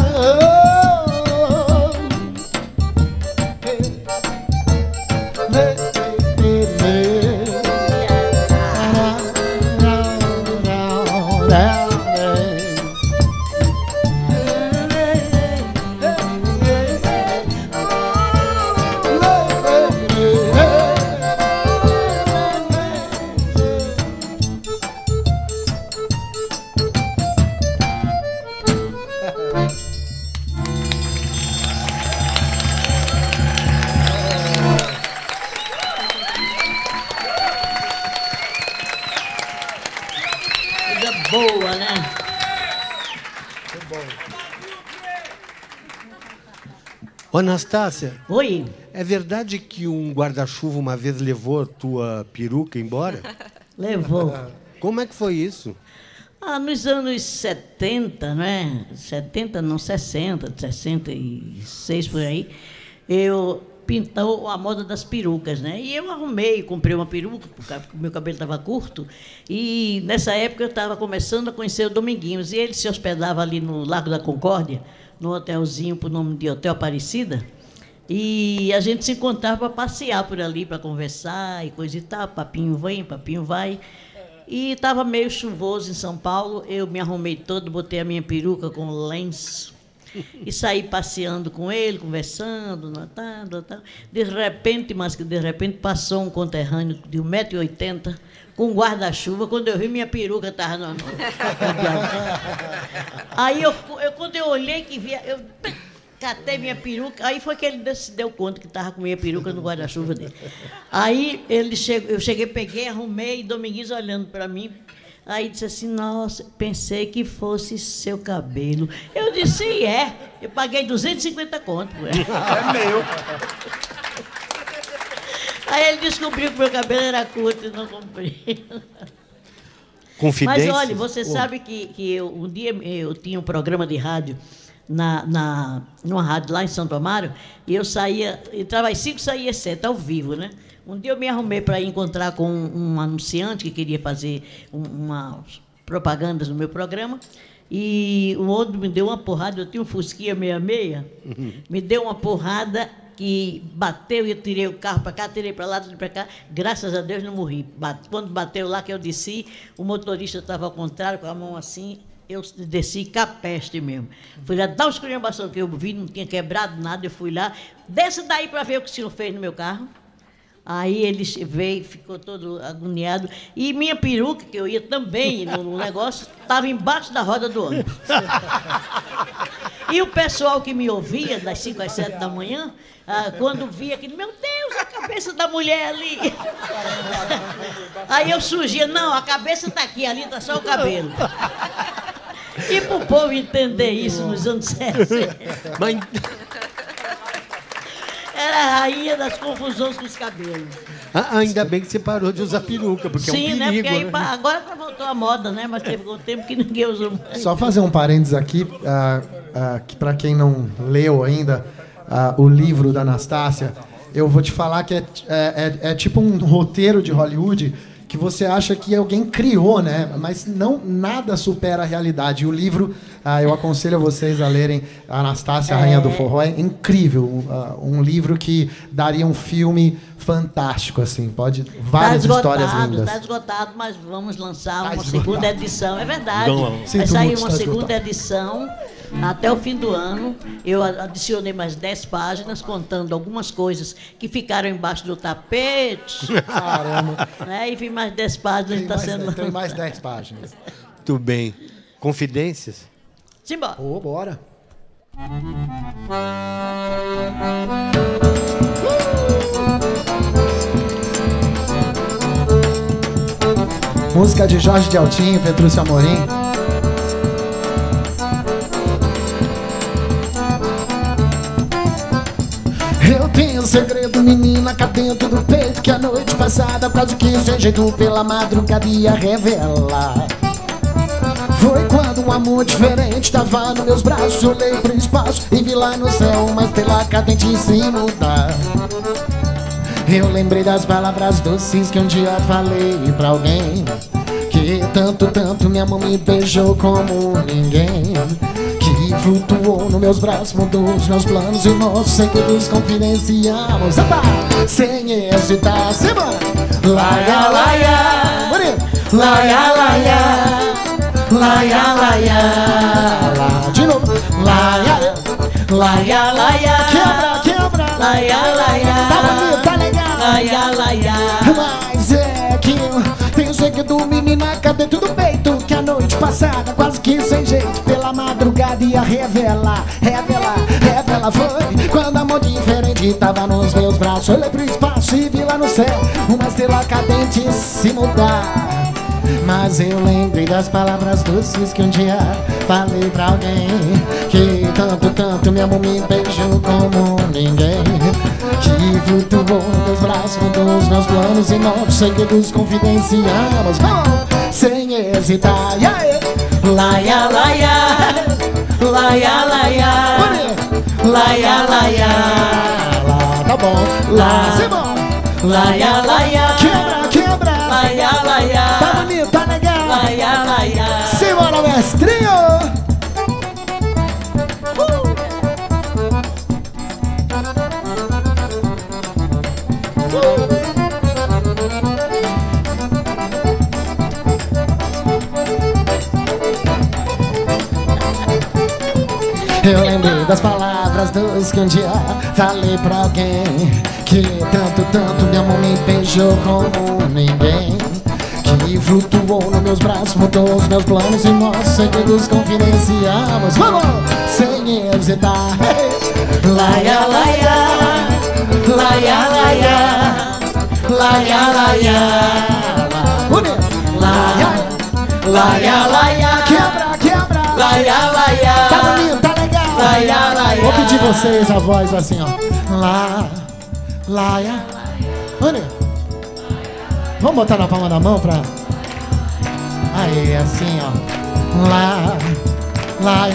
Boa, né? Ô, Anastácia, Oi. é verdade que um guarda-chuva uma vez levou a tua peruca embora? Levou. Como é que foi isso? Ah, nos anos setenta, né? setenta, não, sessenta, sessenta e seis por aí, eu pintou a moda das perucas, né? E eu arrumei, comprei uma peruca, porque o meu cabelo estava curto, e nessa época eu estava começando a conhecer o Dominguinhos, e ele se hospedava ali no Largo da Concórdia, num hotelzinho por nome de Hotel Aparecida, e a gente se encontrava para passear por ali, para conversar e coisa e tal, papinho vem, papinho vai. E estava meio chuvoso em São Paulo, eu me arrumei todo, botei a minha peruca com lenço e saí passeando com ele, conversando, tá, tá, tá. De repente, mas que de repente passou um conterrâneo de um metro e oitenta com um guarda-chuva, quando eu vi minha peruca estava no... Aí, eu, eu, quando eu olhei que via, eu catei minha peruca, aí foi que ele se deu conta que estava com minha peruca no guarda-chuva dele. Aí ele chegou, eu cheguei, peguei, arrumei, e Dominguinhos olhando para mim, aí disse assim, nossa, pensei que fosse seu cabelo. Eu disse, é, eu paguei duzentos e cinquenta conto. É meu. Aí ele descobriu que meu cabelo era curto e não comprido. Confidência? Mas olha, você sabe que, que eu, um dia eu tinha um programa de rádio na, na, numa rádio lá em Santo Amaro, e eu saía, entrava às cinco, saía às sete, ao vivo, né? Um dia eu me arrumei para ir encontrar com um, um anunciante que queria fazer um, umas propagandas no meu programa, e o outro me deu uma porrada, eu tinha um Fusquinha sessenta e seis, uhum. Me deu uma porrada que bateu e eu tirei o carro para cá, tirei para lá, tirei para cá, graças a Deus não morri. Bate, quando bateu lá que eu desci, o motorista estava ao contrário, com a mão assim, eu desci capeste mesmo. Fui lá dar uma esculhambação que eu vi, não tinha quebrado nada, eu fui lá, desce daí para ver o que o senhor fez no meu carro. Aí ele veio, ficou todo agoniado. E minha peruca, que eu ia também no, no negócio, estava embaixo da roda do ônibus. E o pessoal que me ouvia, das cinco às sete da manhã, ah, quando via aquilo, meu Deus, a cabeça da mulher ali. Aí eu surgia, não, a cabeça está aqui, ali está só o cabelo. E para o povo entender isso nos anos sessenta. Mas... Era a rainha das confusões com os cabelos. Ah, ainda bem que você parou de usar peruca, porque Sim, é um perigo. né? Porque aí, né? agora voltou a moda, né? Mas teve um tempo que ninguém usou mais. Só fazer um parênteses aqui, ah, ah, que para quem não leu ainda ah, o livro da Anastácia, eu vou te falar que é, é, é, é tipo um roteiro de Hollywood que você acha que alguém criou, né? Mas não, nada supera a realidade. E o livro, ah, eu aconselho a vocês a lerem Anastácia, a Rainha do Forró. É incrível. Uh, um livro que daria um filme fantástico, assim. Pode várias tá histórias lindas. Está esgotado, mas vamos lançar Tá uma esgotado. segunda edição. É verdade. Não, não. Vai Sinto sair muito, uma está segunda esgotado. edição até o fim do ano. Eu adicionei mais dez páginas contando algumas coisas que ficaram embaixo do tapete. Caramba. Né? E vi mais dez páginas Tem está mais, sendo tem mais dez páginas. Muito bem. Confidências? Simbora. Ô, bora. Música de Jorge de Altinho, Petrúcio Amorim. Eu tenho um segredo, menina, cá dentro do peito, que a noite passada quase que sem jeito pela madrugada ia revelar. Foi quando um amor diferente tava nos meus braços. Olhei pro espaço e vi lá no céu uma estrela cadente se mudar. Eu lembrei das palavras doces que um dia falei pra alguém, que tanto, tanto minha mão me beijou como ninguém, que flutuou nos meus braços, mudou os meus planos e nossos segredos confidenciamos. Aba! Sem hesitar, semana. Laia, laia, bonito. Laia, laia. Laia, laia, lá, de novo. Laia, laia, laia. Quebra, quebra. Laia, laia. Tá bonito, tá legal. Laia, laia. Mas é que eu tenho segredo, menina, cá dentro do peito, que a noite passada quase que sem jeito pela madrugada ia revelar, revelar, revelar. Foi quando amor diferente tava nos meus braços. Olhei pro espaço e vi lá no céu uma estrela cadente se mudar. Mas eu lembrei das palavras doces que um dia falei pra alguém, que tanto, tanto minha mão me beijou como ninguém, que flutuou nos meus braços, mudou os meus planos e nossos segredos confidenciamos. Vamos! Sem hesitar. E aí? Laia, laia. Laia, laia. Laia, laia. Lá, tá bom. Lá, se bom. Laia, laia. Quebra, quebra. Laia, laia. Tá bonito, tá legal. Laia, laia. Simbora, mestrinho. Eu lembrei das palavras doces que um dia falei pra alguém, que tanto, tanto minha mão me beijou como ninguém, que flutuou nos meus braços, mudou os meus planos e nossos segredos confidenciamos. Vamos! Sem hesitar. Laia, laia. Laia, laia. Laia, laia. Bonito. Laia, laia, laia. Quebra, quebra. Laia, laia. Tá bonito, tá legal. Laia, laia. Vou pedir vocês a voz assim, ó. Lá, laia. Olha. Vamos botar na palma da mão pra... Aí, assim, ó. Lá, laia.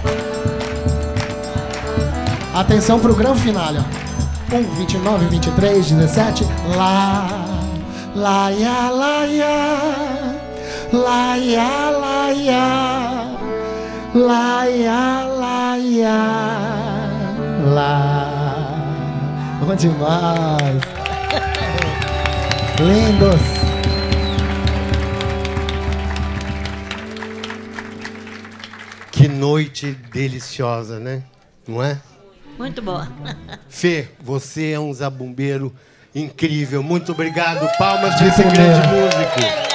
Atenção pro grande final, ó. um, vinte e nove, vinte e três, dezessete. Lá, laia, laia. Laia, laia. Laia, laia. Lá. Bom demais. Lindos. Que noite deliciosa, né? Não é? Muito boa. Fê, você é um zabumbeiro incrível. Muito obrigado. Palmas para De esse primeira. grande músico.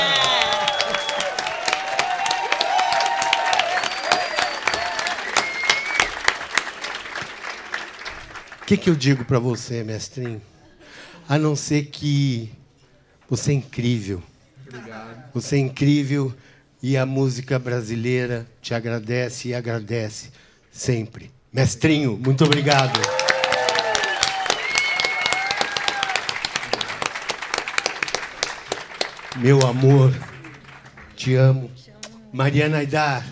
O que, que eu digo para você, mestrinho? A não ser que você é incrível. Obrigado. Você é incrível e a música brasileira te agradece e agradece sempre. Mestrinho, muito obrigado. Meu amor, te amo. Mariana Aidar.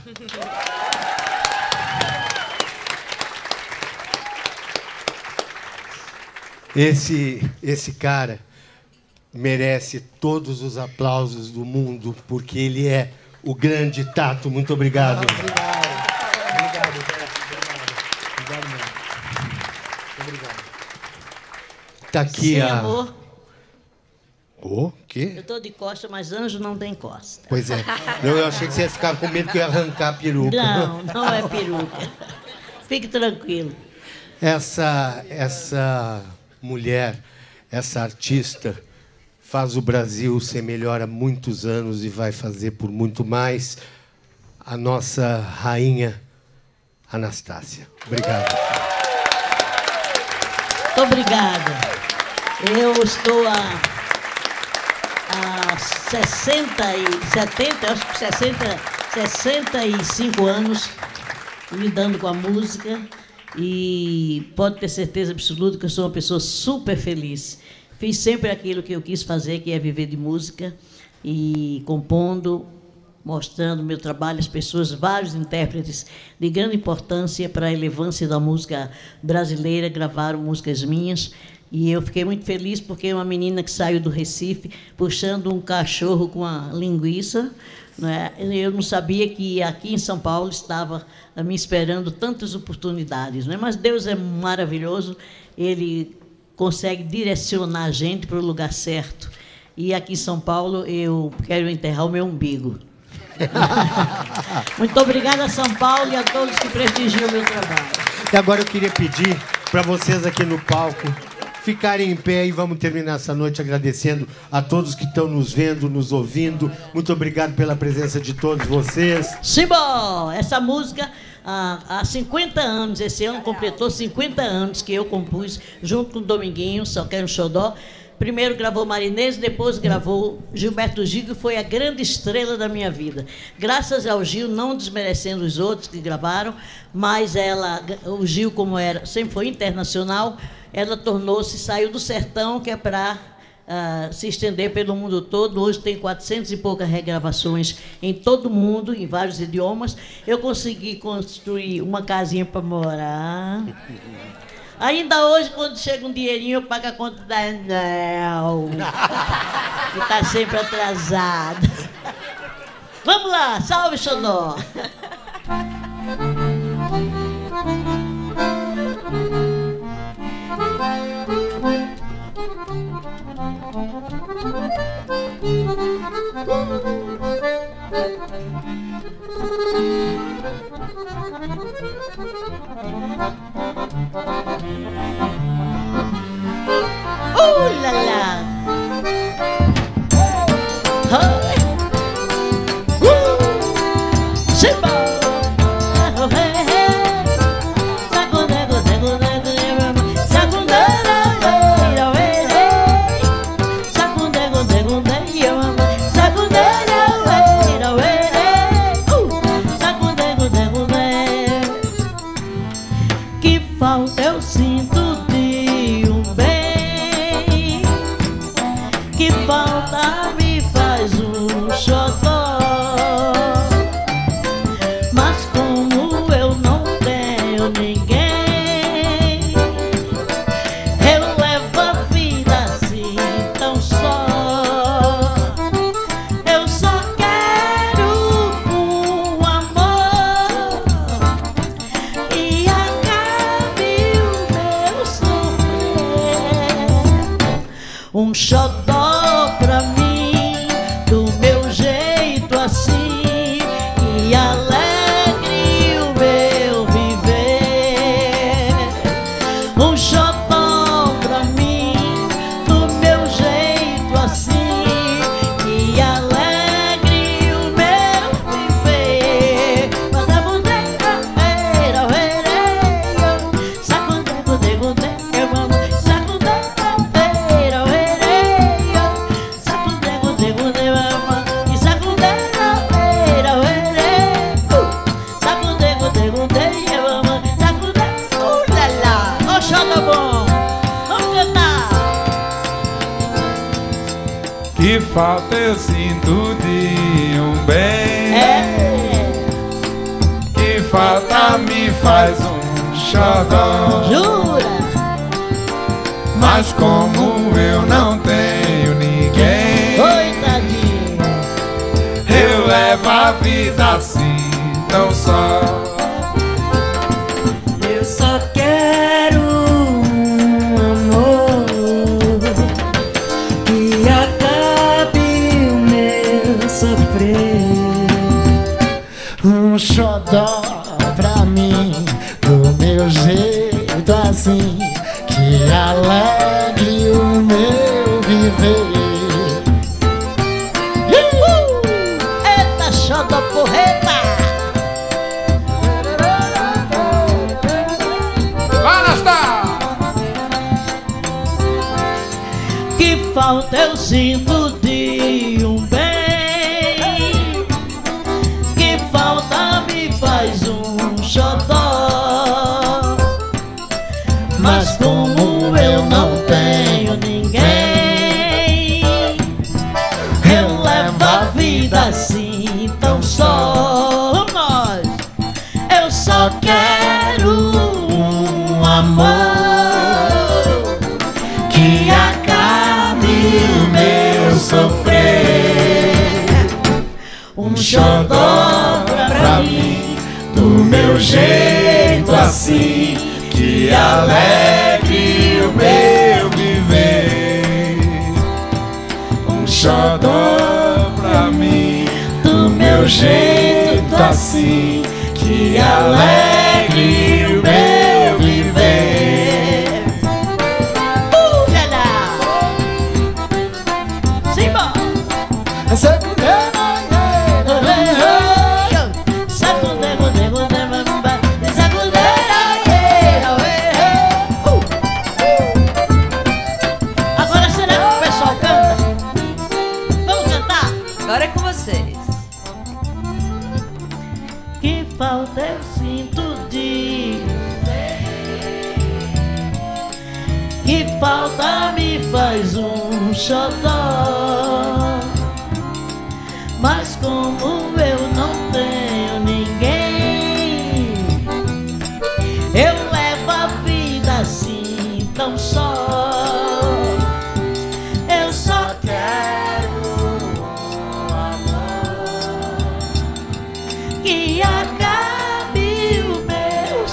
Esse, esse cara merece todos os aplausos do mundo, porque ele é o grande Tato. Muito obrigado. Obrigado. Obrigado, obrigado. Obrigado mesmo. Obrigado. Tá aqui Sem a, amor. O quê? Eu tô de costa, mas anjo não tem costa. Pois é. Eu, eu achei que você ia ficar com medo que eu ia arrancar a peruca. Não, não é peruca. Fique tranquilo. Essa, essa mulher, essa artista, faz o Brasil ser melhor há muitos anos e vai fazer por muito mais. A nossa rainha Anastácia. Obrigado. Muito obrigada. Eu estou há, há sessenta e setenta, acho que sessenta, sessenta e cinco anos lidando com a música e pode ter certeza absoluta que eu sou uma pessoa super feliz. Fiz sempre aquilo que eu quis fazer, que é viver de música e compondo, mostrando meu trabalho às pessoas, vários intérpretes de grande importância para a relevância da música brasileira gravaram músicas minhas. E eu fiquei muito feliz porque uma menina que saiu do Recife puxando um cachorro com a linguiça, né? Eu não sabia que aqui em São Paulo estava me esperando tantas oportunidades, né? Mas Deus é maravilhoso, Ele consegue direcionar a gente para o lugar certo. E aqui em São Paulo eu quero enterrar o meu umbigo. Muito obrigada a São Paulo e a todos que prestigiam o meu trabalho. E agora eu queria pedir para vocês aqui no palco ficarem em pé e vamos terminar essa noite agradecendo a todos que estão nos vendo, nos ouvindo. Muito obrigado pela presença de todos vocês. Simba! Essa música, há, há cinquenta anos, esse ano completou cinquenta anos que eu compus junto com o Dominguinho, Só Quero um Xodó. Primeiro gravou Marinês, depois gravou Gilberto Gil, que foi a grande estrela da minha vida. Graças ao Gil, não desmerecendo os outros que gravaram, mas ela, o Gil, como era, sempre foi internacional, ela tornou-se, saiu do sertão, que é para uh, se estender pelo mundo todo. Hoje tem quatrocentas e poucas regravações em todo o mundo, em vários idiomas. Eu consegui construir uma casinha para morar. Ainda hoje, quando chega um dinheirinho, eu pago a conta da Enel, que está sempre atrasada. Vamos lá, salve, Xodó! Uh, lá, lá. Hey. Uh. Simba. Oh, hey, hey. Sacundego, dego, dego, sacundego, dego, hey. Sacundego, dego, dego, sacundego, hey. Uh. Sacundego, dego, dego. Que falta eu sinto de um bem, que falta me faz um xodó. Mas como eu não tenho ninguém, eu levo a vida assim tão só. Eu só quero um amor e acabe o meu sofrer. Um xodó pra mim, do meu jeito assim, e alegre o meu viver. Um xodó pra mim, do meu jeito assim, e alegre o meu viver. Madabudeira, era, era, sacundego, dego, dego, vamos, sacundego, era, era, sacundego, dego, dego, vamos, e sacundego, era, era, sacundego, dego, dego, vamos, sacundego, uh, lá, lá. Ô, xodó bom, vamos cantar. Que falta eu sinto de um bem, É, que falta me faz um xodó. jura? Mas como eu não tenho ninguém, Oi, tadinho. eu levo a vida assim tão só. Eu só quero um amor que acabe sinto de um bem que falta me faz um xodó. Mas como eu não tenho ninguém, eu levo a vida assim tão só. Nós, eu só quero um amor que acabe o meu sofrer, um xodó pra mim, do meu jeito assim, que alegre o meu viver. Um xodó pra mim, do meu jeito assim, que alegre o meu viver. Uh, lá, Simba! Agora será que o pessoal canta? Vamos cantar? Agora é com vocês. Que falta eu sinto de que falta me faz um xodó. Mas como eu não tenho ninguém, eu levo a vida assim tão só. Eu só quero um amor que acabe o meu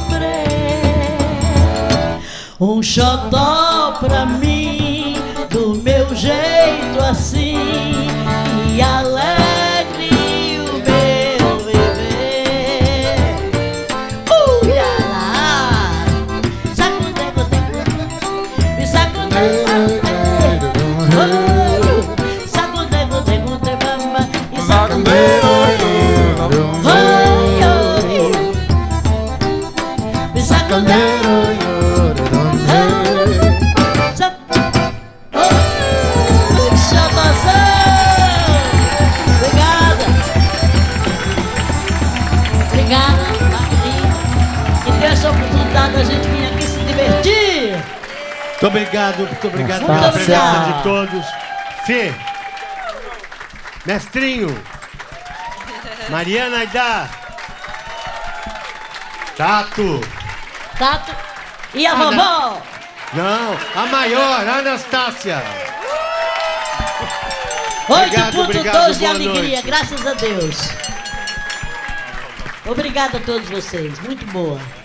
sofrer, um xodó pra mim, do meu jeito assim, e alegre o meu viver. Uia lá, sacudeco, me sacudeco, sacudeco, deco, bamba, e sacudeco, me sacudeco. Essa oportunidade da gente vir aqui se divertir. Muito obrigado, muito obrigado Muito pela presença obrigado. de todos. Fê, Mestrinho, Mariana Aidar, Tato. Tato e a Ah, vovó. Não, a maior, a Anastácia. Oito Obrigado, ponto obrigado, dois de boa alegria, noite. graças a Deus. Obrigado a todos vocês, muito boa.